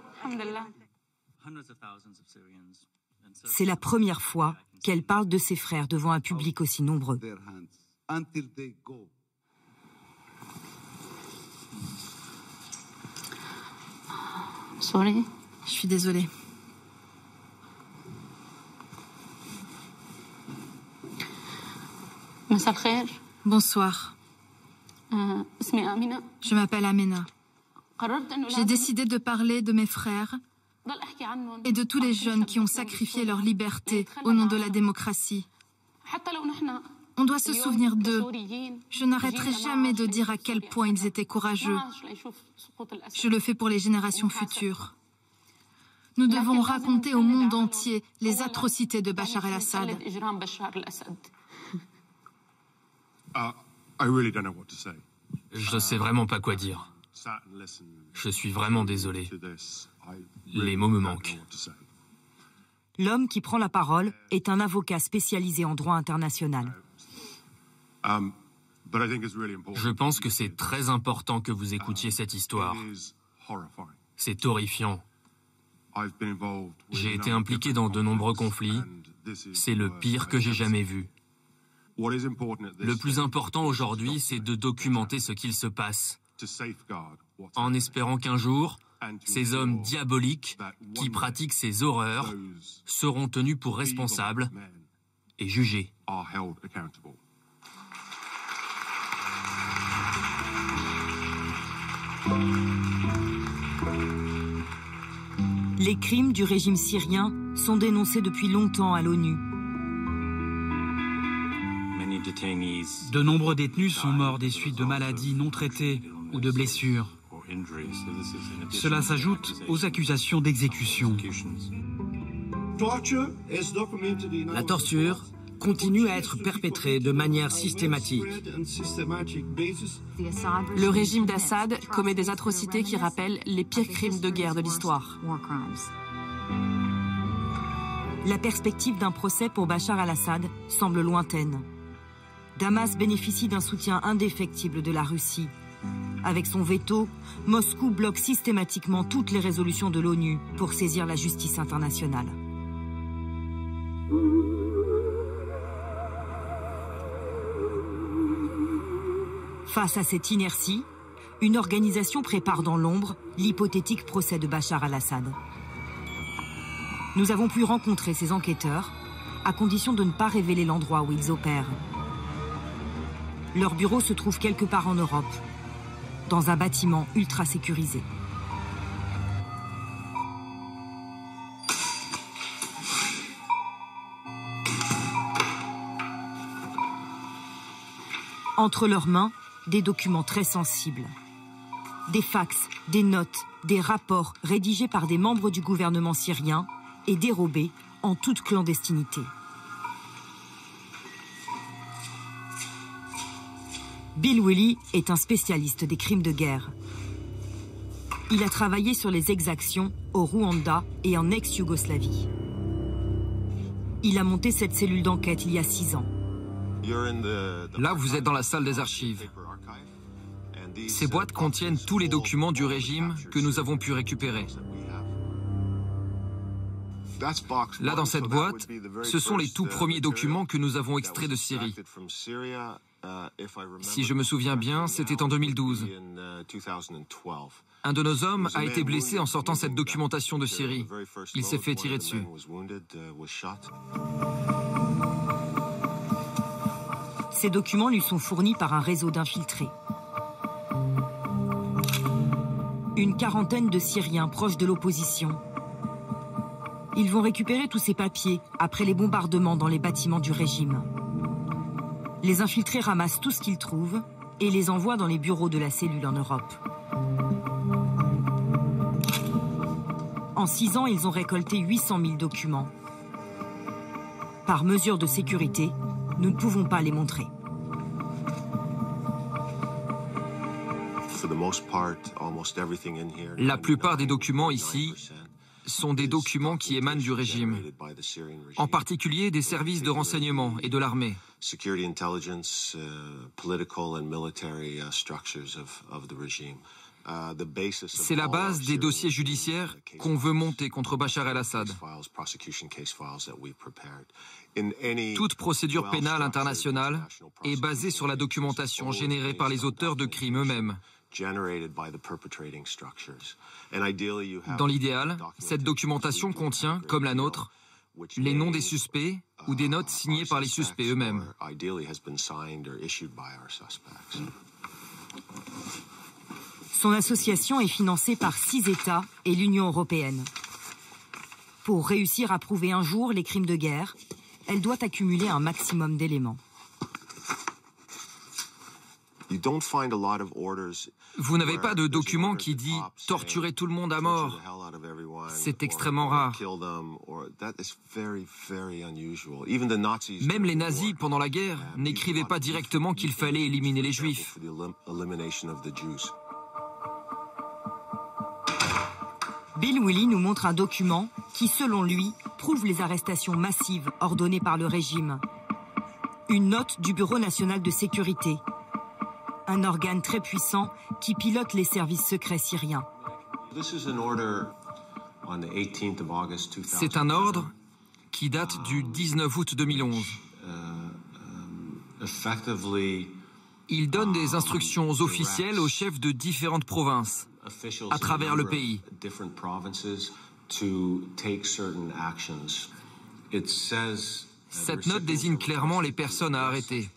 C'est la première fois qu'elle parle de ses frères devant un public aussi nombreux. Sorry. Je suis désolée. Bonsoir. Je m'appelle Amena. J'ai décidé de parler de mes frères et de tous les jeunes qui ont sacrifié leur liberté au nom de la démocratie. On doit se souvenir d'eux. Je n'arrêterai jamais de dire à quel point ils étaient courageux. Je le fais pour les générations futures. Nous devons raconter au monde entier les atrocités de Bachar el-Assad. Je ne sais vraiment pas quoi dire. Je suis vraiment désolé. Les mots me manquent. L'homme qui prend la parole est un avocat spécialisé en droit international. Je pense que c'est très important que vous écoutiez cette histoire. C'est horrifiant. J'ai été impliqué dans de nombreux conflits. C'est le pire que j'ai jamais vu. Le plus important aujourd'hui, c'est de documenter ce qu'il se passe, en espérant qu'un jour, ces hommes diaboliques qui pratiquent ces horreurs seront tenus pour responsables et jugés. Les crimes du régime syrien sont dénoncés depuis longtemps à l'ONU. De nombreux détenus sont morts des suites de maladies non traitées ou de blessures. Cela s'ajoute aux accusations d'exécution. La torture continue à être perpétrée de manière systématique. Le régime d'Assad commet des atrocités qui rappellent les pires crimes de guerre de l'histoire. La perspective d'un procès pour Bachar el-Assad semble lointaine. Damas bénéficie d'un soutien indéfectible de la Russie. Avec son veto, Moscou bloque systématiquement toutes les résolutions de l'ONU pour saisir la justice internationale. Face à cette inertie, une organisation prépare dans l'ombre l'hypothétique procès de Bachar el-Assad. Nous avons pu rencontrer ces enquêteurs, à condition de ne pas révéler l'endroit où ils opèrent. Leur bureau se trouve quelque part en Europe, dans un bâtiment ultra sécurisé. Entre leurs mains, des documents très sensibles. Des fax, des notes, des rapports rédigés par des membres du gouvernement syrien et dérobés en toute clandestinité. Bill Willey est un spécialiste des crimes de guerre. Il a travaillé sur les exactions au Rwanda et en ex-Yougoslavie. Il a monté cette cellule d'enquête il y a six ans. Là, vous êtes dans la salle des archives. Ces boîtes contiennent tous les documents du régime que nous avons pu récupérer. Là, dans cette boîte, ce sont les tout premiers documents que nous avons extraits de Syrie. Si je me souviens bien, c'était en deux mille douze. Un de nos hommes a été blessé en sortant cette documentation de Syrie. Il s'est fait tirer dessus. Ces documents lui sont fournis par un réseau d'infiltrés. Une quarantaine de Syriens proches de l'opposition. Ils vont récupérer tous ces papiers après les bombardements dans les bâtiments du régime. Les infiltrés ramassent tout ce qu'ils trouvent et les envoient dans les bureaux de la cellule en Europe. En six ans, ils ont récolté huit cent mille documents. Par mesure de sécurité, nous ne pouvons pas les montrer. La plupart des documents ici sont des documents qui émanent du régime, en particulier des services de renseignement et de l'armée. C'est la base des dossiers judiciaires qu'on veut monter contre Bachar el-Assad. Toute procédure pénale internationale est basée sur la documentation générée par les auteurs de crimes eux-mêmes. Dans l'idéal, cette documentation contient, comme la nôtre, les noms des suspects ou des notes signées par les suspects eux-mêmes. Son association est financée par six États et l'Union européenne. Pour réussir à prouver un jour les crimes de guerre, elle doit accumuler un maximum d'éléments. Vous n'avez pas de document qui dit « torturer tout le monde à mort ». C'est extrêmement rare. Même les nazis, pendant la guerre, n'écrivaient pas directement qu'il fallait éliminer les juifs. Bill Willey nous montre un document qui, selon lui, prouve les arrestations massives ordonnées par le régime. Une note du Bureau national de sécurité, un organe très puissant qui pilote les services secrets syriens. C'est un ordre qui date du dix-neuf août deux mille onze. Il donne des instructions officielles aux chefs de différentes provinces à travers le pays. Cette note désigne clairement les personnes à arrêter.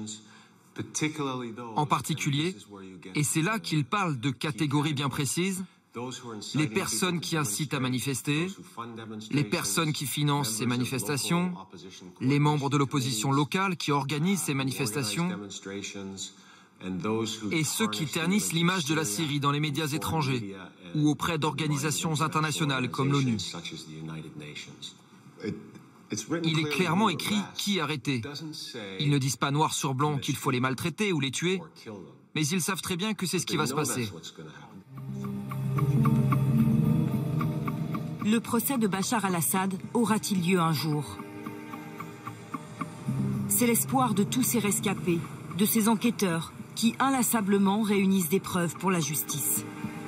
En particulier, et c'est là qu'il parle de catégories bien précises, les personnes qui incitent à manifester, les personnes qui financent ces manifestations, les membres de l'opposition locale qui organisent ces manifestations, et ceux qui ternissent l'image de la Syrie dans les médias étrangers ou auprès d'organisations internationales comme l'ONU. Il est clairement écrit qui arrêter. Ils ne disent pas noir sur blanc qu'il faut les maltraiter ou les tuer, mais ils savent très bien que c'est ce qui va se passer. Le procès de Bachar el-Assad aura-t-il lieu un jour? C'est l'espoir de tous ces rescapés, de ces enquêteurs qui inlassablement réunissent des preuves pour la justice.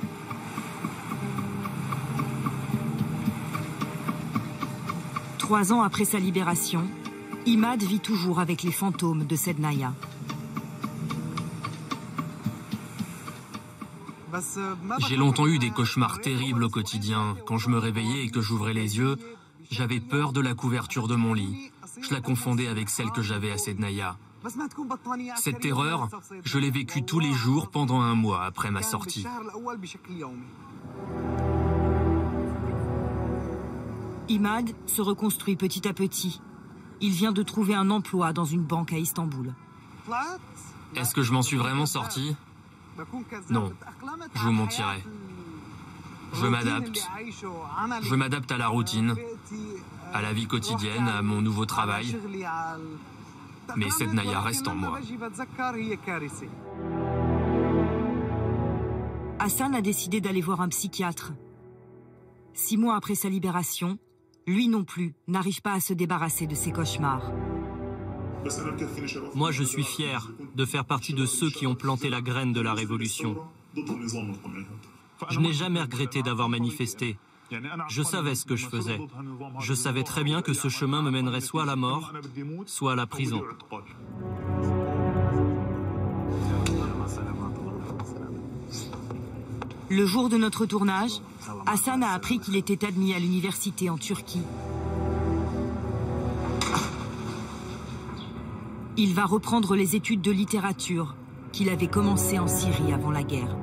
Trois ans après sa libération, Imad vit toujours avec les fantômes de Sednaya. J'ai longtemps eu des cauchemars terribles au quotidien. Quand je me réveillais et que j'ouvrais les yeux, j'avais peur de la couverture de mon lit. Je la confondais avec celle que j'avais à Sednaya. Cette terreur, je l'ai vécue tous les jours pendant un mois après ma sortie. Imad se reconstruit petit à petit. Il vient de trouver un emploi dans une banque à Istanbul. Est-ce que je m'en suis vraiment sorti? Non, je vous mentirais. Je m'adapte. Je m'adapte à la routine, à la vie quotidienne, à mon nouveau travail. Mais Sednaya reste en moi. Hassan a décidé d'aller voir un psychiatre. Six mois après sa libération, lui non plus n'arrive pas à se débarrasser de ses cauchemars. Moi, je suis fier de faire partie de ceux qui ont planté la graine de la révolution. Je n'ai jamais regretté d'avoir manifesté. Je savais ce que je faisais. Je savais très bien que ce chemin me mènerait soit à la mort, soit à la prison. Le jour de notre tournage, Hassan a appris qu'il était admis à l'université en Turquie. Il va reprendre les études de littérature qu'il avait commencées en Syrie avant la guerre.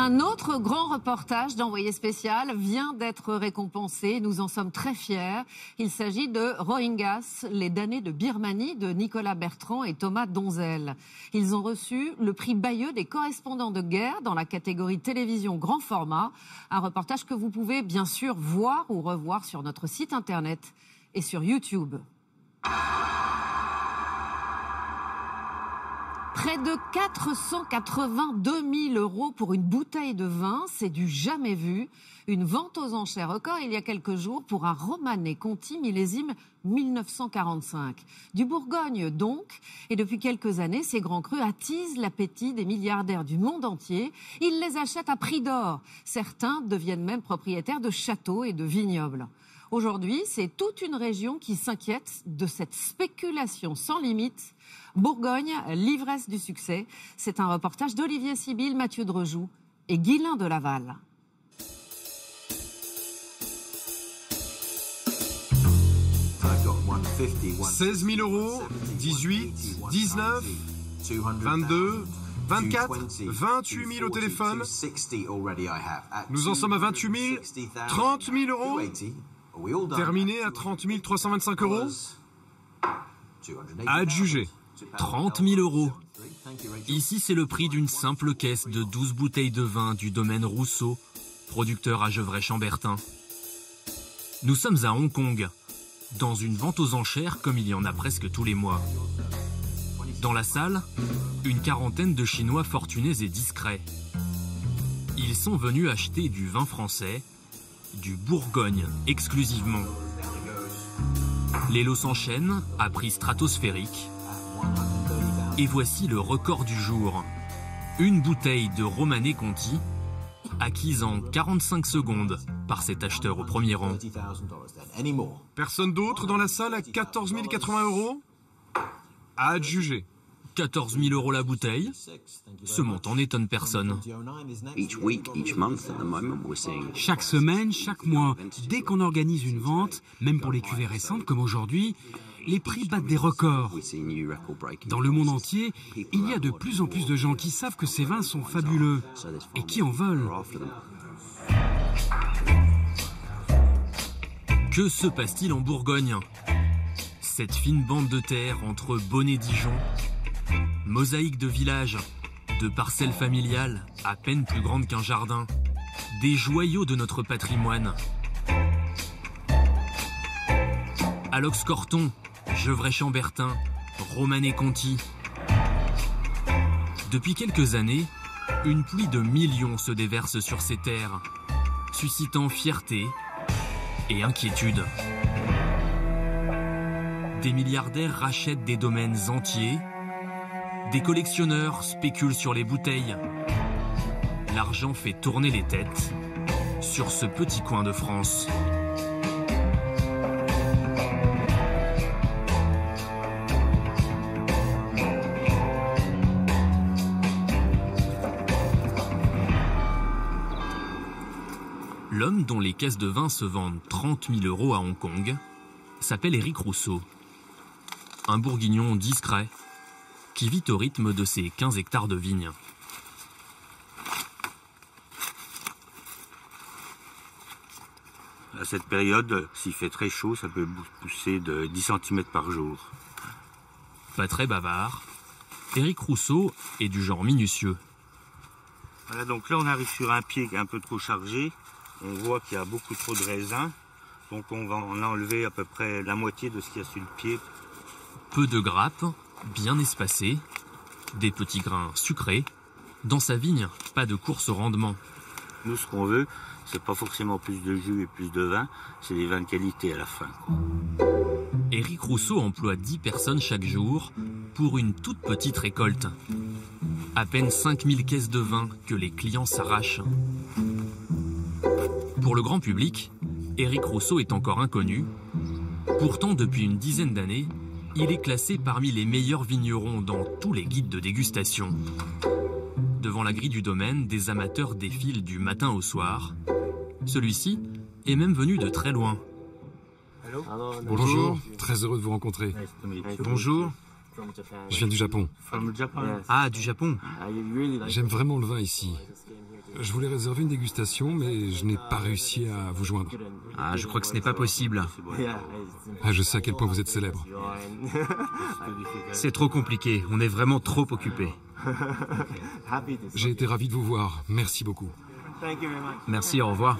Un autre grand reportage d'Envoyé spécial vient d'être récompensé. Nous en sommes très fiers. Il s'agit de Rohingyas, les damnés de Birmanie de Nicolas Bertrand et Thomas Donzel. Ils ont reçu le prix Bayeux des correspondants de guerre dans la catégorie télévision grand format. Un reportage que vous pouvez bien sûr voir ou revoir sur notre site internet et sur YouTube. Près de quatre cent quatre-vingt-deux mille euros pour une bouteille de vin, c'est du jamais vu. Une vente aux enchères record il y a quelques jours pour un Romanée Conti millésime mille neuf cent quarante-cinq. Du Bourgogne donc, et depuis quelques années, ces grands crus attisent l'appétit des milliardaires du monde entier. Ils les achètent à prix d'or. Certains deviennent même propriétaires de châteaux et de vignobles. Aujourd'hui, c'est toute une région qui s'inquiète de cette spéculation sans limite. Bourgogne, l'ivresse du succès. C'est un reportage d'Olivier Sibyl, Mathieu Drejoux et Guylain de Laval. seize mille euros, dix-huit, dix-neuf, vingt-deux, vingt-quatre, vingt-huit mille au téléphone. Nous en sommes à vingt-huit mille, trente mille euros. Terminé à trente mille trois cent vingt-cinq euros. À adjuger. trente mille euros. Ici, c'est le prix d'une simple caisse de douze bouteilles de vin du domaine Rousseau, producteur à Gevrey-Chambertin. Nous sommes à Hong Kong, dans une vente aux enchères comme il y en a presque tous les mois. Dans la salle, une quarantaine de Chinois fortunés et discrets. Ils sont venus acheter du vin français, du Bourgogne exclusivement. Les lots s'enchaînent à prix stratosphérique. Et voici le record du jour. Une bouteille de Romanée Conti, acquise en quarante-cinq secondes par cet acheteur au premier rang. Personne d'autre dans la salle à quatorze mille quatre-vingts euros. À adjuger. quatorze mille euros la bouteille. Ce montant n'étonne personne. Chaque semaine, chaque mois, dès qu'on organise une vente, même pour les cuvées récentes comme aujourd'hui, les prix battent des records. Dans le monde entier, il y a de plus en plus de gens qui savent que ces vins sont fabuleux et qui en veulent. Que se passe-t-il en Bourgogne? Cette fine bande de terre entre Beaune et Dijon, mosaïque de villages, de parcelles familiales à peine plus grandes qu'un jardin, des joyaux de notre patrimoine. Alox-Corton, Gevrey-Chambertin, Romanée Conti. Depuis quelques années, une pluie de millions se déverse sur ces terres, suscitant fierté et inquiétude. Des milliardaires rachètent des domaines entiers, des collectionneurs spéculent sur les bouteilles. L'argent fait tourner les têtes sur ce petit coin de France. L'homme dont les caisses de vin se vendent trente mille euros à Hong Kong s'appelle Éric Rousseau. Un bourguignon discret qui vit au rythme de ses quinze hectares de vignes. À cette période, s'il fait très chaud, ça peut pousser de dix centimètres par jour. Pas très bavard, Éric Rousseau est du genre minutieux. Voilà, donc là on arrive sur un pied qui est un peu trop chargé. On voit qu'il y a beaucoup trop de raisins. Donc on va en enlever à peu près la moitié de ce qu'il y a sur le pied. Peu de grappes, bien espacées, des petits grains sucrés. Dans sa vigne, pas de course au rendement. Nous, ce qu'on veut, c'est pas forcément plus de jus et plus de vin, c'est des vins de qualité à la fin. Éric Rousseau emploie dix personnes chaque jour pour une toute petite récolte. À peine cinq mille caisses de vin que les clients s'arrachent. Pour le grand public, Éric Rousseau est encore inconnu. Pourtant, depuis une dizaine d'années, il est classé parmi les meilleurs vignerons dans tous les guides de dégustation. Devant la grille du domaine, des amateurs défilent du matin au soir. Celui-ci est même venu de très loin. Bonjour, très heureux de vous rencontrer. Bonjour. Je viens du Japon. Ah, du Japon. J'aime vraiment le vin ici. Je voulais réserver une dégustation, mais je n'ai pas réussi à vous joindre. Ah, je crois que ce n'est pas possible. Ah, je sais à quel point vous êtes célèbre. C'est trop compliqué, on est vraiment trop occupés. J'ai été ravi de vous voir, merci beaucoup. Merci, au revoir.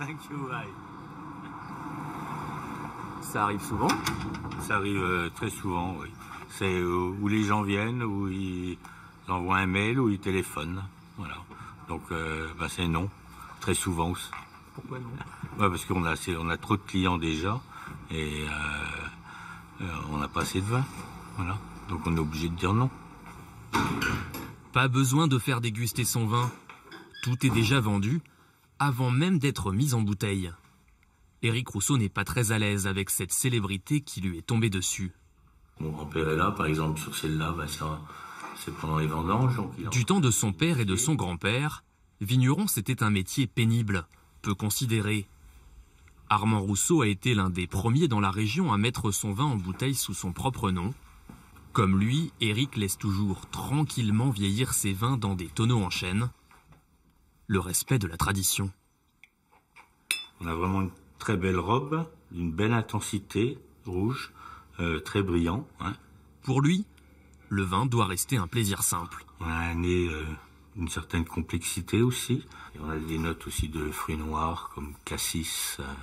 Ça arrive souvent? Ça arrive euh, très souvent, oui. C'est euh, où les gens viennent, où ils envoient un mail, ou ils téléphonent. Voilà. Donc, euh, bah, c'est non, très souvent aussi. Pourquoi non? Ouais, parce qu'on a, on a trop de clients déjà, et euh, euh, on n'a pas assez de vin. Voilà. Donc, on est obligé de dire non. Pas besoin de faire déguster son vin. Tout est déjà vendu, avant même d'être mis en bouteille. Éric Rousseau n'est pas très à l'aise avec cette célébrité qui lui est tombée dessus. Mon grand-père est là, par exemple, sur celle-là, bah, ça, c'est pendant les vendanges. Donc il a... Du temps de son père et de son grand-père, vigneron, c'était un métier pénible, peu considéré. Armand Rousseau a été l'un des premiers dans la région à mettre son vin en bouteille sous son propre nom. Comme lui, Éric laisse toujours tranquillement vieillir ses vins dans des tonneaux en chêne. Le respect de la tradition. On a vraiment une très belle robe, d'une belle intensité, rouge, euh, très brillant. Hein. Pour lui, le vin doit rester un plaisir simple. On a un nez euh, d'une certaine complexité aussi. Et on a des notes aussi de fruits noirs comme cassis. Euh...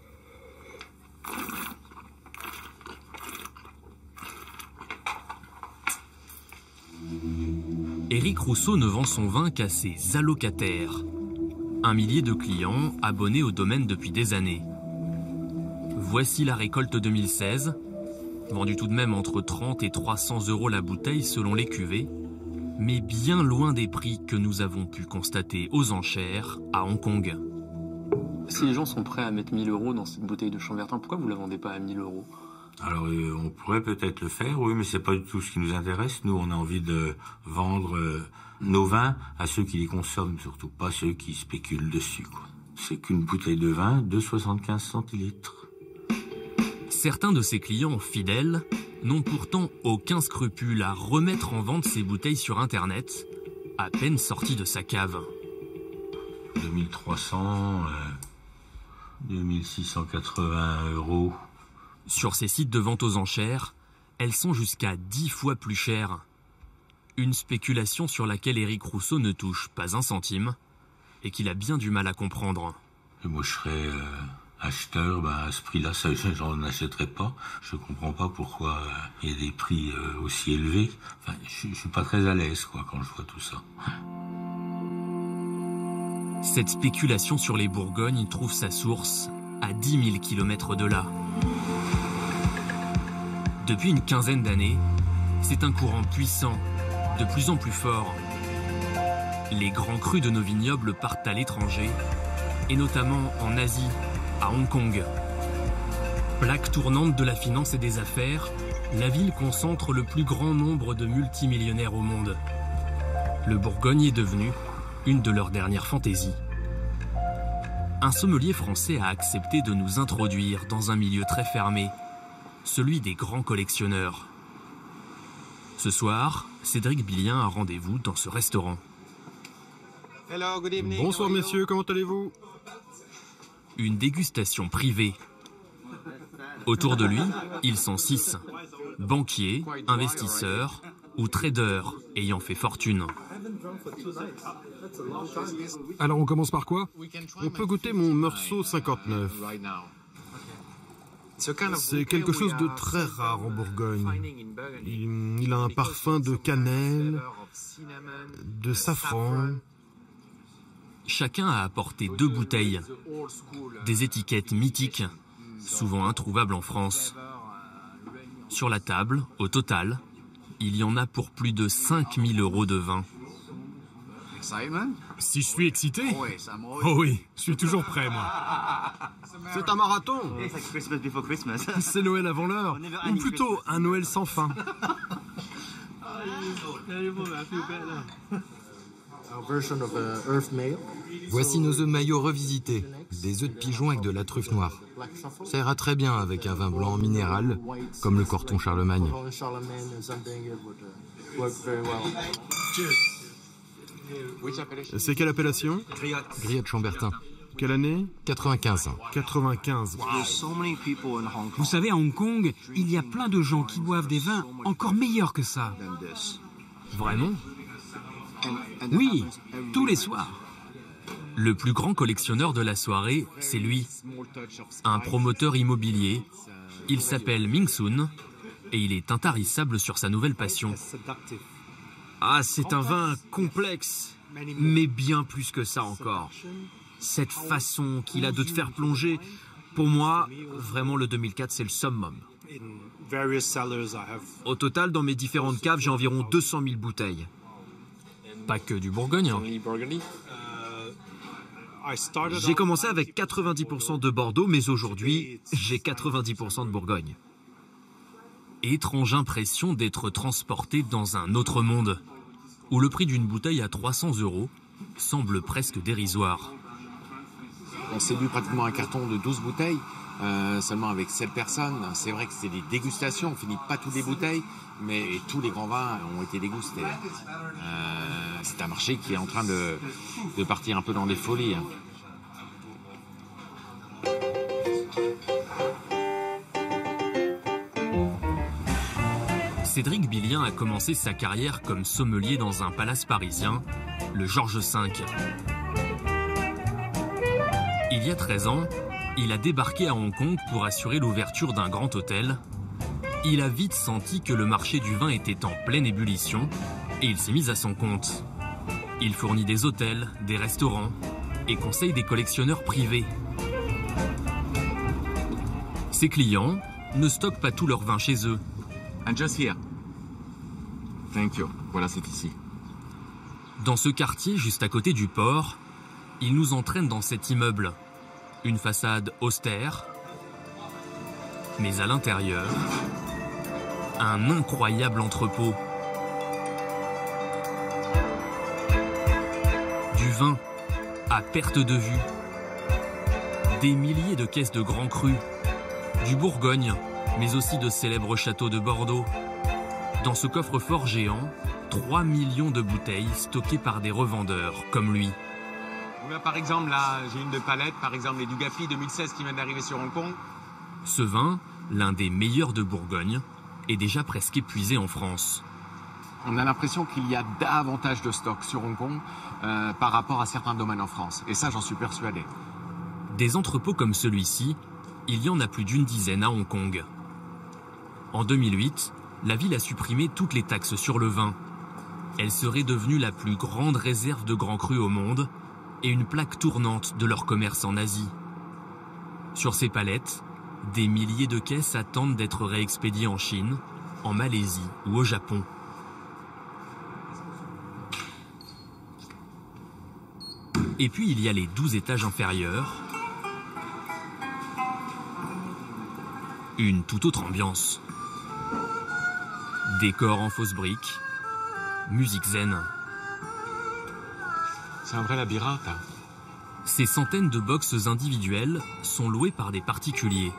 Éric Rousseau ne vend son vin qu'à ses allocataires. Un millier de clients abonnés au domaine depuis des années. Voici la récolte deux mille seize, vendue tout de même entre trente et trois cents euros la bouteille selon les cuvées, mais bien loin des prix que nous avons pu constater aux enchères à Hong Kong. Si les gens sont prêts à mettre mille euros dans cette bouteille de Chambertin, pourquoi vous ne la vendez pas à mille euros? Alors, euh, on pourrait peut-être le faire, oui, mais c'est pas du tout ce qui nous intéresse. Nous, on a envie de vendre euh, nos vins à ceux qui les consomment, surtout pas ceux qui spéculent dessus, quoi. C'est qu'une bouteille de vin de soixante-quinze centilitres. Certains de ses clients fidèles n'ont pourtant aucun scrupule à remettre en vente ces bouteilles sur Internet, à peine sorties de sa cave. deux mille trois cents, euh, deux mille six cent quatre-vingts euros. Sur ces sites de vente aux enchères, elles sont jusqu'à dix fois plus chères. Une spéculation sur laquelle Éric Rousseau ne touche pas un centime et qu'il a bien du mal à comprendre. Et moi, je serais euh, acheteur, bah, à ce prix-là, ça, j'en achèterais pas. Je comprends pas pourquoi il euh, y a des prix euh, aussi élevés. Enfin, je, je suis pas très à l'aise, quoi, quand je vois tout ça. Cette spéculation sur les Bourgognes trouve sa source à dix mille kilomètres de là. Depuis une quinzaine d'années, c'est un courant puissant, de plus en plus fort. Les grands crus de nos vignobles partent à l'étranger, et notamment en Asie, à Hong Kong. Plaque tournante de la finance et des affaires, la ville concentre le plus grand nombre de multimillionnaires au monde. Le Bourgogne est devenu une de leurs dernières fantaisies. Un sommelier français a accepté de nous introduire dans un milieu très fermé, celui des grands collectionneurs. Ce soir, Cédric Billien a rendez-vous dans ce restaurant. Bonsoir messieurs, comment allez-vous? Une dégustation privée. Autour de lui, ils sont six. Banquiers, investisseurs ou traders ayant fait fortune. Alors on commence par quoi? On peut goûter mon Meursault cinquante-neuf. C'est quelque chose de très rare en Bourgogne. Il, il a un parfum de cannelle, de safran. Chacun a apporté deux bouteilles, des étiquettes mythiques, souvent introuvables en France. Sur la table, au total, il y en a pour plus de cinq mille euros de vin. Si je suis excité? Oh oui, je suis toujours prêt, moi. C'est un marathon. C'est Noël avant l'heure, ou plutôt un Noël sans fin. Voici nos œufs maillots revisités, des œufs de pigeon avec de la truffe noire. Ça ira très bien avec un vin blanc minéral, comme le Corton Charlemagne. C'est quelle appellation? Griotte Chambertin. Quelle année? quatre-vingt-quinze. quatre-vingt-quinze. Vous savez, à Hong Kong, il y a plein de gens qui boivent des vins encore meilleurs que ça. Vraiment? Oui, tous les soirs. Le plus grand collectionneur de la soirée, c'est lui. Un promoteur immobilier. Il s'appelle Ming Sun et il est intarissable sur sa nouvelle passion. Ah, c'est un vin complexe, mais bien plus que ça encore. Cette façon qu'il a de te faire plonger, pour moi, vraiment le deux mille quatre, c'est le summum. Au total, dans mes différentes caves, j'ai environ deux cent mille bouteilles. Pas que du Bourgogne. J'ai commencé avec quatre-vingt-dix pour cent de Bordeaux, mais aujourd'hui, j'ai quatre-vingt-dix pour cent de Bourgogne. Étrange impression d'être transporté dans un autre monde, où le prix d'une bouteille à trois cents euros semble presque dérisoire. On s'est bu pratiquement un carton de douze bouteilles, euh, seulement avec sept personnes. C'est vrai que c'est des dégustations, on finit pas toutes les bouteilles, mais tous les grands vins ont été dégustés. Euh, c'est un marché qui est en train de, de partir un peu dans les folies. Cédric Billien a commencé sa carrière comme sommelier dans un palace parisien, le Georges cinq. Il y a treize ans, il a débarqué à Hong Kong pour assurer l'ouverture d'un grand hôtel. Il a vite senti que le marché du vin était en pleine ébullition et il s'est mis à son compte. Il fournit des hôtels, des restaurants et conseille des collectionneurs privés. Ses clients ne stockent pas tout leur vin chez eux. And just here. Thank you. Voilà, c'est ici. Dans ce quartier, juste à côté du port, il nous entraîne dans cet immeuble. Une façade austère, mais à l'intérieur, un incroyable entrepôt. Du vin à perte de vue. Des milliers de caisses de grands crus. Du Bourgogne, mais aussi de célèbres châteaux de Bordeaux. Dans ce coffre-fort géant, trois millions de bouteilles stockées par des revendeurs comme lui. Par exemple, là, j'ai une de palette, par exemple les Dugafi deux mille seize qui viennent d'arriver sur Hong Kong. Ce vin, l'un des meilleurs de Bourgogne, est déjà presque épuisé en France. On a l'impression qu'il y a davantage de stock sur Hong Kong euh, par rapport à certains domaines en France. Et ça, j'en suis persuadé. Des entrepôts comme celui-ci, il y en a plus d'une dizaine à Hong Kong. En deux mille huit, la ville a supprimé toutes les taxes sur le vin. Elle serait devenue la plus grande réserve de grands crus au monde et une plaque tournante de leur commerce en Asie. Sur ces palettes, des milliers de caisses attendent d'être réexpédiées en Chine, en Malaisie ou au Japon. Et puis il y a les douze étages inférieurs. Une toute autre ambiance. Décor en fausse brique, musique zen. C'est un vrai labyrinthe. Hein. Ces centaines de boxes individuelles sont louées par des particuliers.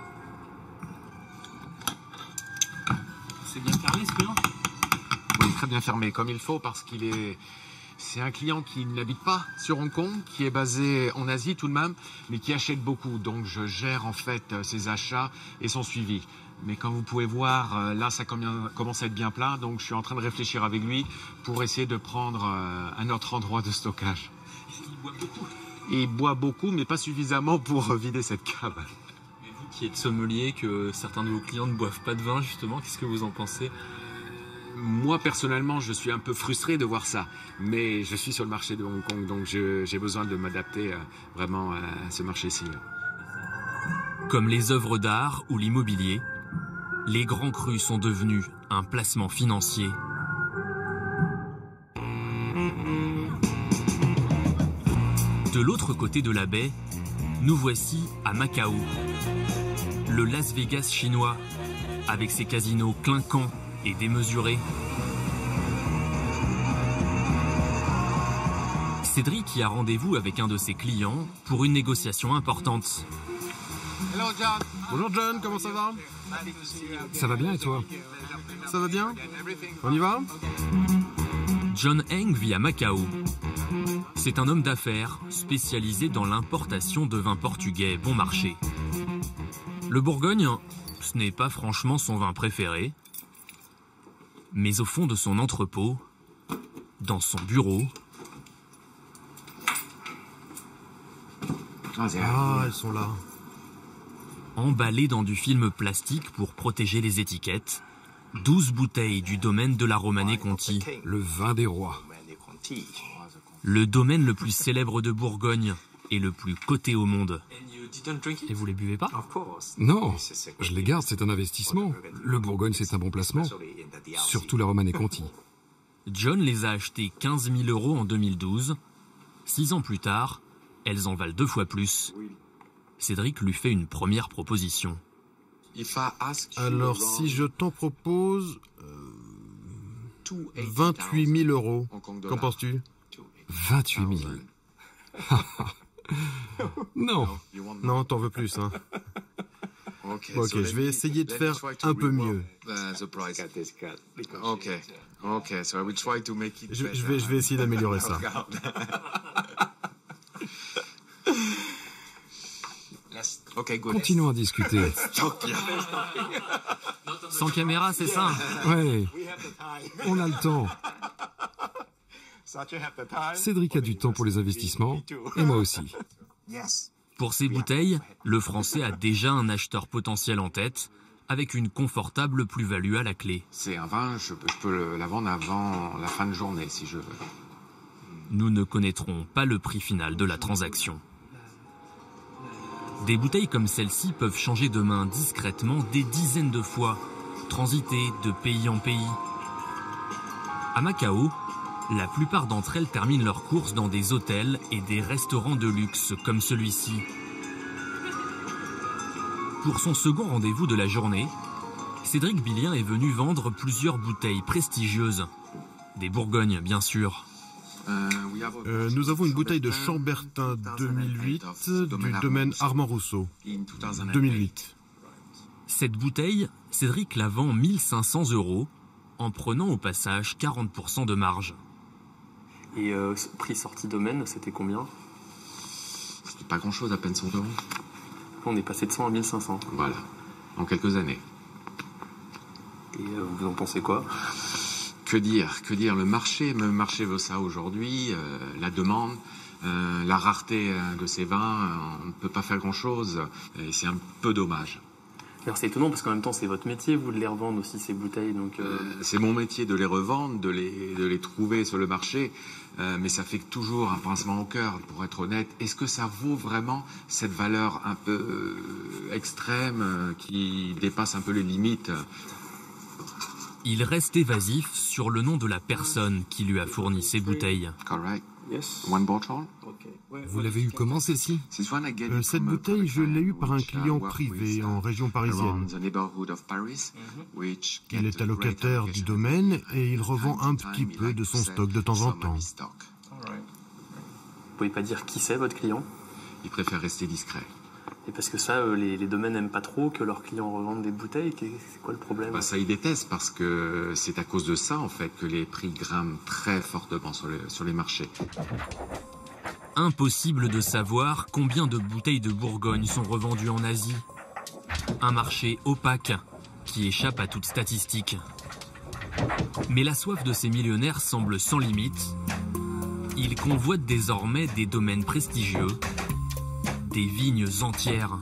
C'est bien fermé ce client? Oui, très bien fermé, comme il faut, parce qu'il est... C'est un client qui n'habite pas sur Hong Kong, qui est basé en Asie tout de même, mais qui achète beaucoup. Donc je gère en fait ses achats et son suivi. Mais comme vous pouvez voir, là ça commence à être bien plein, donc je suis en train de réfléchir avec lui pour essayer de prendre un autre endroit de stockage. Il boit beaucoup. Il boit beaucoup, mais pas suffisamment pour vider cette cave. Mais vous qui êtes sommelier, que certains de vos clients ne boivent pas de vin justement, qu'est-ce que vous en pensez? Moi, personnellement, je suis un peu frustré de voir ça. Mais je suis sur le marché de Hong Kong, donc j'ai besoin de m'adapter vraiment à ce marché-ci. Comme les œuvres d'art ou l'immobilier, les grands crus sont devenus un placement financier. De l'autre côté de la baie, nous voici à Macao, le Las Vegas chinois, avec ses casinos clinquants et démesurés. Cédric y a rendez-vous avec un de ses clients pour une négociation importante. Hello John. Bonjour John, comment ça va? Ça va bien et toi? Ça va bien? On y va? John Heng vit à Macao. C'est un homme d'affaires spécialisé dans l'importation de vins portugais bon marché. Le Bourgogne, ce n'est pas franchement son vin préféré. Mais au fond de son entrepôt, dans son bureau... Ah, elles sont là. Emballées dans du film plastique pour protéger les étiquettes, douze bouteilles du domaine de la Romanée Conti. Le vin des rois. Le domaine le plus célèbre de Bourgogne et le plus coté au monde. Et vous les buvez pas? Non, je les garde, c'est un investissement. Le Bourgogne, c'est un bon placement. Surtout la Romanée Conti. John les a achetés quinze mille euros en deux mille douze. Six ans plus tard, elles en valent deux fois plus. Cédric lui fait une première proposition. Alors, si je t'en propose euh, vingt-huit mille euros, qu'en penses-tu? vingt-huit mille. Non. Non, t'en veux plus, hein. Ok, je vais essayer de faire un peu mieux. Je, je, vais, je vais essayer d'améliorer ça. Continuons à discuter. Sans caméra, c'est ça? Ouais, on a le temps. Cédric a du temps pour les investissements, et moi aussi. Pour ces bouteilles, le Français a déjà un acheteur potentiel en tête, avec une confortable plus-value à la clé. C'est un vin, je peux, je peux la vendre avant la fin de journée, si je veux. Nous ne connaîtrons pas le prix final de la transaction. Des bouteilles comme celle-ci peuvent changer de main discrètement des dizaines de fois, transiter de pays en pays. À Macao, la plupart d'entre elles terminent leurs courses dans des hôtels et des restaurants de luxe comme celui-ci. Pour son second rendez-vous de la journée, Cédric Billien est venu vendre plusieurs bouteilles prestigieuses. Des Bourgognes, bien sûr. Euh, nous avons une bouteille de Chambertin deux mille huit du domaine Armand Rousseau. deux mille huit. Cette bouteille, Cédric la vend mille cinq cents euros en prenant au passage quarante pour cent de marge. Et euh, prix sortie domaine, c'était combien? C'était pas grand-chose, à peine cent euros. On est passé de cent à mille cinq cents. Voilà, en quelques années. Et euh, vous en pensez quoi? Que dire, que dire, le marché, le marché veut ça aujourd'hui, euh, la demande, euh, la rareté de ces vins, euh, on ne peut pas faire grand-chose, et c'est un peu dommage. Alors c'est étonnant parce qu'en même temps c'est votre métier, vous de les revendre aussi ces bouteilles. Donc euh... euh, c'est mon métier de les revendre, de les, de les trouver sur le marché, euh, mais ça fait toujours un pincement au cœur, pour être honnête. Est-ce que ça vaut vraiment cette valeur un peu euh, extrême euh, qui dépasse un peu les limites? Il reste évasif sur le nom de la personne qui lui a fourni ces bouteilles. Correct. Yes. One bottle. Vous l'avez eu comment, celle-ci? euh, Cette bouteille, je l'ai eue par un client privé en région parisienne. Il est allocataire du domaine et il revend un petit peu de son stock de temps en temps. Vous pouvez pas dire qui c'est, votre client? Il préfère rester discret. Et parce que ça, euh, les, les domaines n'aiment pas trop que leurs clients revendent des bouteilles. C'est quoi le problème? Bah, ça, ils détestent parce que c'est à cause de ça, en fait, que les prix grimpent très fortement sur les, sur les marchés. Impossible de savoir combien de bouteilles de Bourgogne sont revendues en Asie. Un marché opaque qui échappe à toute statistique. Mais la soif de ces millionnaires semble sans limite. Ils convoitent désormais des domaines prestigieux, des vignes entières.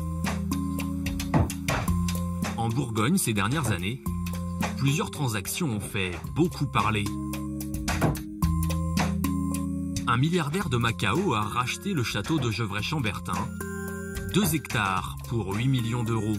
En Bourgogne, ces dernières années, plusieurs transactions ont fait beaucoup parler. Un milliardaire de Macao a racheté le château de Gevrey-Chambertin, deux hectares pour huit millions d'euros.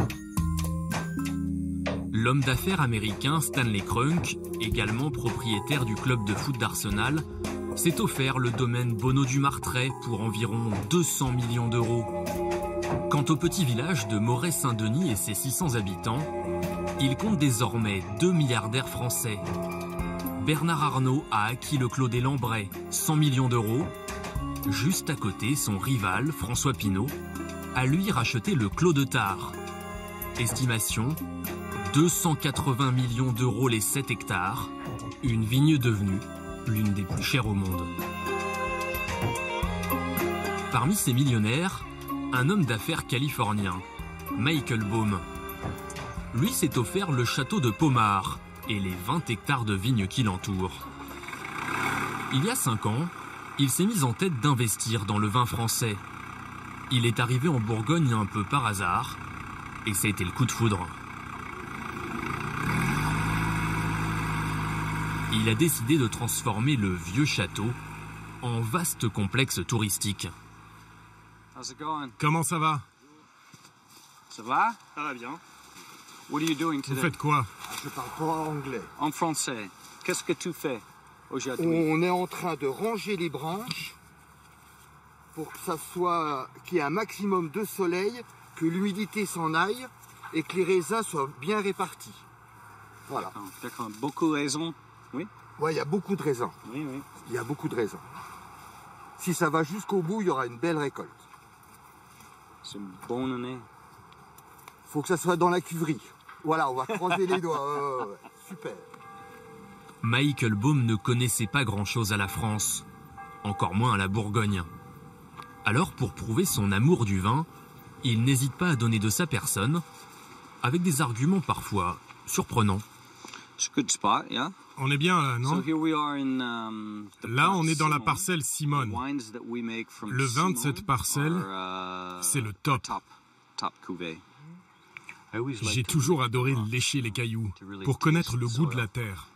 L'homme d'affaires américain Stanley Crunk, également propriétaire du club de foot d'Arsenal, s'est offert le domaine Bonneau du Martret pour environ deux cents millions d'euros. Quant au petit village de Moret-Saint-Denis et ses six cents habitants, il compte désormais deux milliardaires français. Bernard Arnault a acquis le Clos des Lambrais, cent millions d'euros. Juste à côté, son rival, François Pinault, a lui racheté le Clos de Tare. Estimation, deux cent quatre-vingts millions d'euros les sept hectares, une vigne devenue l'une des plus chères au monde. Parmi ces millionnaires, un homme d'affaires californien, Michael Baum. Lui s'est offert le château de Pomard et les vingt hectares de vignes qui l'entourent. Il y a cinq ans, il s'est mis en tête d'investir dans le vin français. Il est arrivé en Bourgogne un peu par hasard, et ça a été le coup de foudre. Il a décidé de transformer le vieux château en vaste complexe touristique. Comment ça va? Ça va? Ça va bien. What are you doing today? Vous faites quoi? Je parle pas anglais. En français. Qu'est-ce que tu fais aujourd'hui? On est en train de ranger les branches pour que ça soit, qu'il y ait un maximum de soleil, que l'humidité s'en aille et que les raisins soient bien répartis. Voilà. D'accord. Beaucoup de raisins. Oui. Ouais, il y a beaucoup de raisins. Oui, oui. Il y a beaucoup de raisins. Si ça va jusqu'au bout, il y aura une belle récolte. C'est une bonne année. Faut que ça soit dans la cuverie. Voilà, on va croiser les doigts. Ouais, ouais, ouais. Super. Michael Baum ne connaissait pas grand-chose à la France, encore moins à la Bourgogne. Alors, pour prouver son amour du vin, il n'hésite pas à donner de sa personne, avec des arguments parfois surprenants. On est bien là, non? Là, on est dans la parcelle Simone. Le vin de cette parcelle, c'est le top. J'ai toujours adoré lécher les cailloux, pour connaître le goût de la terre.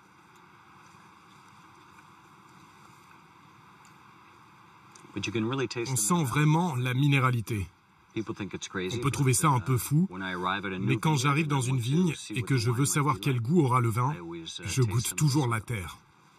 On sent vraiment la minéralité. On peut trouver ça un peu fou, mais quand j'arrive dans une vigne et que je veux savoir quel goût aura le vin, je goûte toujours la terre.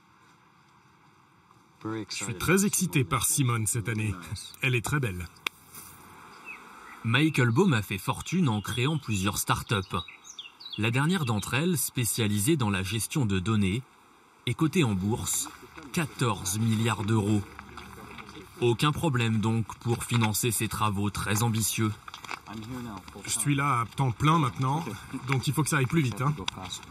Je suis très excité par Simone cette année. Elle est très belle. Michael Baum a fait fortune en créant plusieurs start-up. La dernière d'entre elles, spécialisée dans la gestion de données, est cotée en bourse, quatorze milliards d'euros. Aucun problème donc pour financer ces travaux très ambitieux. Je suis là à temps plein maintenant, donc il faut que ça aille plus vite. Hein.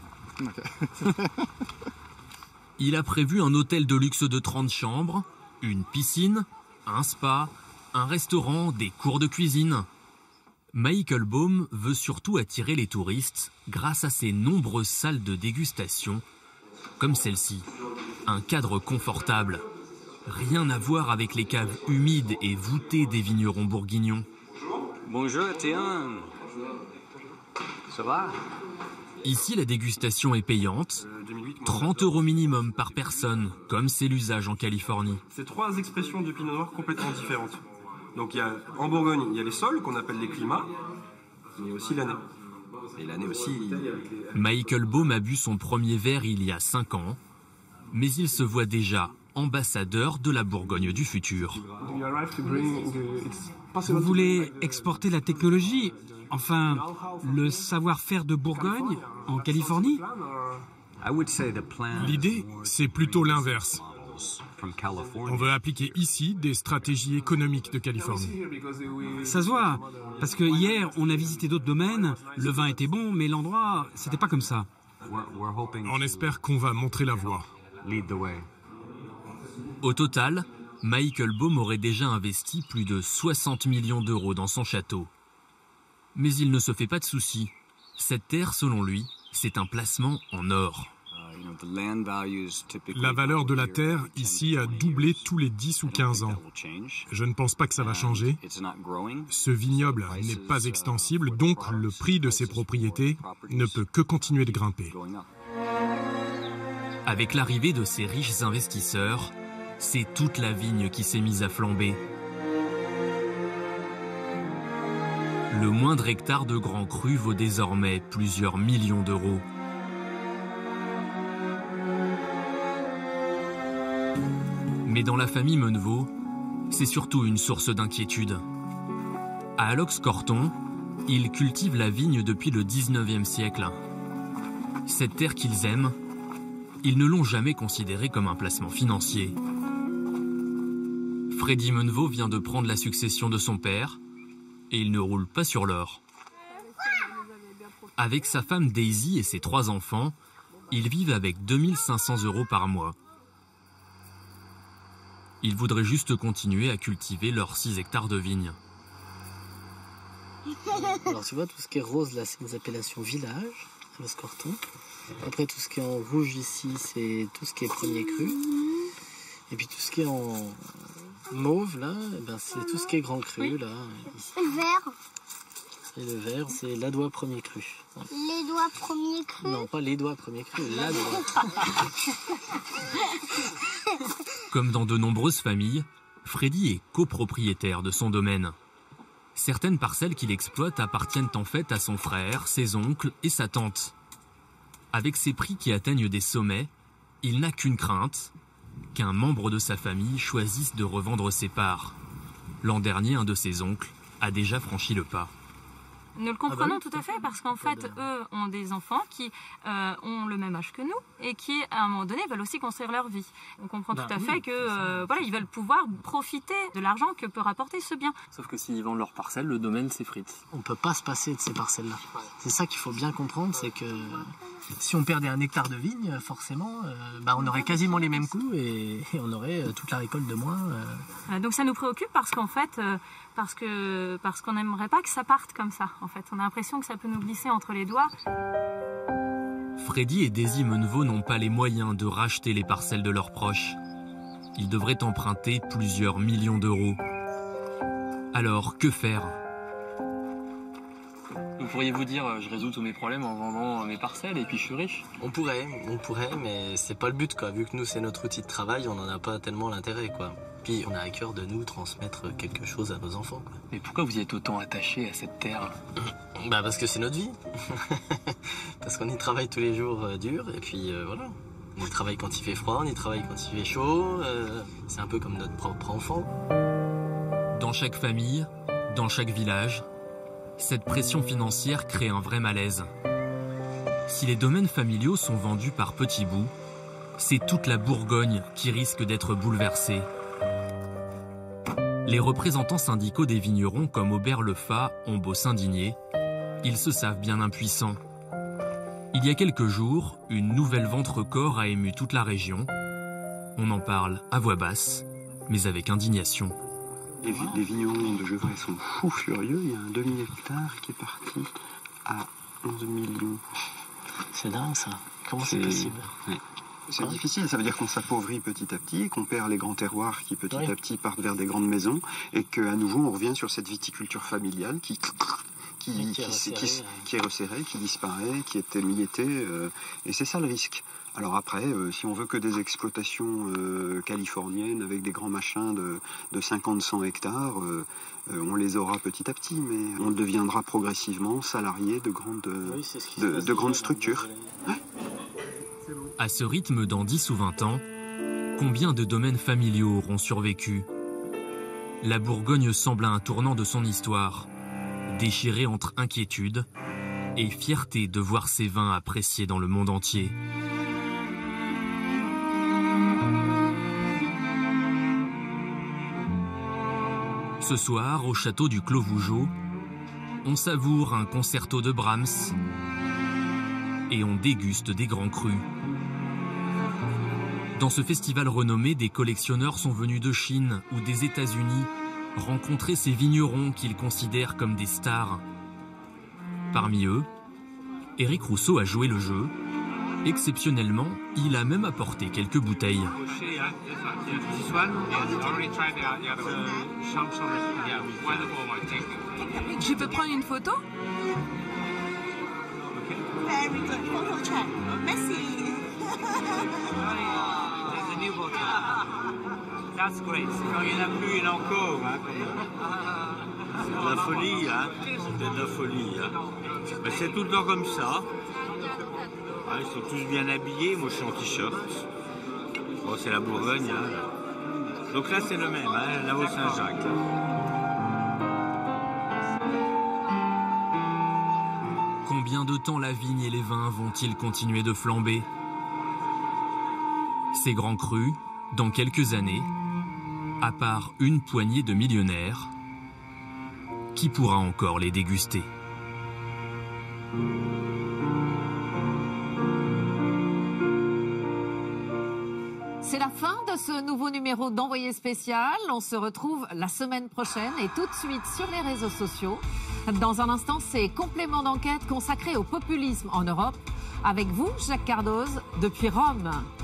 Il a prévu un hôtel de luxe de trente chambres, une piscine, un spa, un restaurant, des cours de cuisine. Michael Baum veut surtout attirer les touristes grâce à ses nombreuses salles de dégustation, comme celle-ci. Un cadre confortable. Rien à voir avec les caves humides et voûtées des vignerons bourguignons. Bonjour, tiens. Ça va? Ici, la dégustation est payante. trente euros minimum par personne, comme c'est l'usage en Californie. C'est trois expressions du pinot noir complètement différentes. Donc il y a, en Bourgogne, il y a les sols, qu'on appelle les climats, mais aussi l'année. Et l'année aussi... Michael Baum a bu son premier verre il y a cinq ans, mais il se voit déjà ambassadeur de la Bourgogne du futur. Vous voulez exporter la technologie, enfin le savoir-faire de Bourgogne en Californie? L'idée, c'est plutôt l'inverse. On veut appliquer ici des stratégies économiques de Californie. Ça se voit, parce que hier, on a visité d'autres domaines, le vin était bon, mais l'endroit, c'était pas comme ça. On espère qu'on va montrer la voie. Au total, Michael Baum aurait déjà investi plus de soixante millions d'euros dans son château. Mais il ne se fait pas de soucis. Cette terre, selon lui, c'est un placement en or. La valeur de la terre ici a doublé tous les dix ou quinze ans. Je ne pense pas que ça va changer. Ce vignoble n'est pas extensible, donc le prix de ses propriétés ne peut que continuer de grimper. Avec l'arrivée de ces riches investisseurs, c'est toute la vigne qui s'est mise à flamber. Le moindre hectare de Grand Cru vaut désormais plusieurs millions d'euros. Mais dans la famille Menevaux, c'est surtout une source d'inquiétude. À Alox-Corton, ils cultivent la vigne depuis le dix-neuvième siècle. Cette terre qu'ils aiment, ils ne l'ont jamais considérée comme un placement financier. Freddy Menevaux vient de prendre la succession de son père et il ne roule pas sur l'or. Avec sa femme Daisy et ses trois enfants, ils vivent avec deux mille cinq cents euros par mois. Ils voudraient juste continuer à cultiver leurs six hectares de vignes. Alors tu vois, tout ce qui est rose là, c'est des appellations village, à l'Escorton. Après, tout ce qui est en rouge ici, c'est tout ce qui est premier cru. Et puis tout ce qui est en mauve là, eh ben, c'est tout ce qui est grand cru là. Le vert. Et le vert, c'est l'Adois premier cru. Les doigts premier cru. Non, pas les doigts premier cru, l'Adois. Comme dans de nombreuses familles, Freddy est copropriétaire de son domaine. Certaines parcelles qu'il exploite appartiennent en fait à son frère, ses oncles et sa tante. Avec ses prix qui atteignent des sommets, il n'a qu'une crainte, qu'un membre de sa famille choisisse de revendre ses parts. L'an dernier, un de ses oncles a déjà franchi le pas. Nous le comprenons tout à fait parce qu'en fait, eux ont des enfants qui euh, ont le même âge que nous et qui, à un moment donné, veulent aussi construire leur vie. On comprend bah, tout à oui, fait que euh, voilà, ils veulent pouvoir profiter de l'argent que peut rapporter ce bien. Sauf que s'ils vendent leur parcelle, le domaine s'effrite. On ne peut pas se passer de ces parcelles-là. C'est ça qu'il faut bien comprendre, c'est que si on perdait un hectare de vigne, forcément, euh, bah, on aurait quasiment les mêmes coûts et, et on aurait euh, toute la récolte de moins. Euh. Donc ça nous préoccupe parce qu'en fait, euh, parce que parce qu'on n'aimerait pas que ça parte comme ça. En fait, on a l'impression que ça peut nous glisser entre les doigts. Freddy et Daisy Menevaux n'ont pas les moyens de racheter les parcelles de leurs proches. Ils devraient emprunter plusieurs millions d'euros. Alors, que faire ? Vous pourriez vous dire, je résous tous mes problèmes en vendant mes parcelles et puis je suis riche? On pourrait, on pourrait, mais c'est pas le but, quoi. Vu que nous, c'est notre outil de travail, on n'en a pas tellement l'intérêt, quoi. Puis on a à cœur de nous transmettre quelque chose à nos enfants, quoi. Mais pourquoi vous y êtes autant attaché à cette terre? Bah parce que c'est notre vie. Parce qu'on y travaille tous les jours euh, dur, et puis euh, voilà. On y travaille quand il fait froid, on y travaille quand il fait chaud. Euh, c'est un peu comme notre propre enfant. Dans chaque famille, dans chaque village, cette pression financière crée un vrai malaise. Si les domaines familiaux sont vendus par petits bouts, c'est toute la Bourgogne qui risque d'être bouleversée. Les représentants syndicaux des vignerons comme Aubert Lefat ont beau s'indigner, ils se savent bien impuissants. Il y a quelques jours, une nouvelle vente record a ému toute la région. On en parle à voix basse, mais avec indignation. Les, les vignerons de Gevrey sont fous furieux. Il y a un demi-hectare qui est parti à onze millions. C'est dingue ça. Comment c'est possible? Ouais. C'est difficile, ça veut dire qu'on s'appauvrit petit à petit, qu'on perd les grands terroirs qui petit oui. à petit partent vers des grandes maisons et qu'à nouveau on revient sur cette viticulture familiale qui, qui, qui, qui, est, resserrée, qui, qui est resserrée, qui disparaît, qui est émiettée, euh, et c'est ça le risque. Alors après, euh, si on veut que des exploitations euh, californiennes avec des grands machins de, de cinquante à cent hectares, euh, euh, on les aura petit à petit, mais on deviendra progressivement salarié de grandes, oui, de, de grandes structures. Ouais. À ce rythme, dans dix ou vingt ans, combien de domaines familiaux auront survécu? La Bourgogne semble à un tournant de son histoire, déchirée entre inquiétude et fierté de voir ses vins appréciés dans le monde entier. Ce soir, au château du Clos Vougeot, on savoure un concerto de Brahms et on déguste des grands crus. Dans ce festival renommé, des collectionneurs sont venus de Chine ou des États-Unis rencontrer ces vignerons qu'ils considèrent comme des stars. Parmi eux, Éric Rousseau a joué le jeu. Exceptionnellement, il a même apporté quelques bouteilles. Je peux prendre une photo? Very good photo check. Merci. That's great. Quand il n'y en a plus, il y en a encore. Hein. C'est de la folie, hein. C'est de la folie, hein. Mais c'est tout le temps comme ça. Ah, ils sont tous bien habillés. Moi, je suis en t-shirt. Bon, c'est la Bourgogne, hein. Donc là, c'est le même, hein, là au Saint-Jacques. Combien de temps la vigne et les vins vont-ils continuer de flamber? Ces grands crus, dans quelques années, à part une poignée de millionnaires, qui pourra encore les déguster? C'est la fin de ce nouveau numéro d'Envoyé spécial. On se retrouve la semaine prochaine et tout de suite sur les réseaux sociaux. Dans un instant, c'est Complément d'enquête consacré au populisme en Europe. Avec vous, Jacques Cardoz, depuis Rome.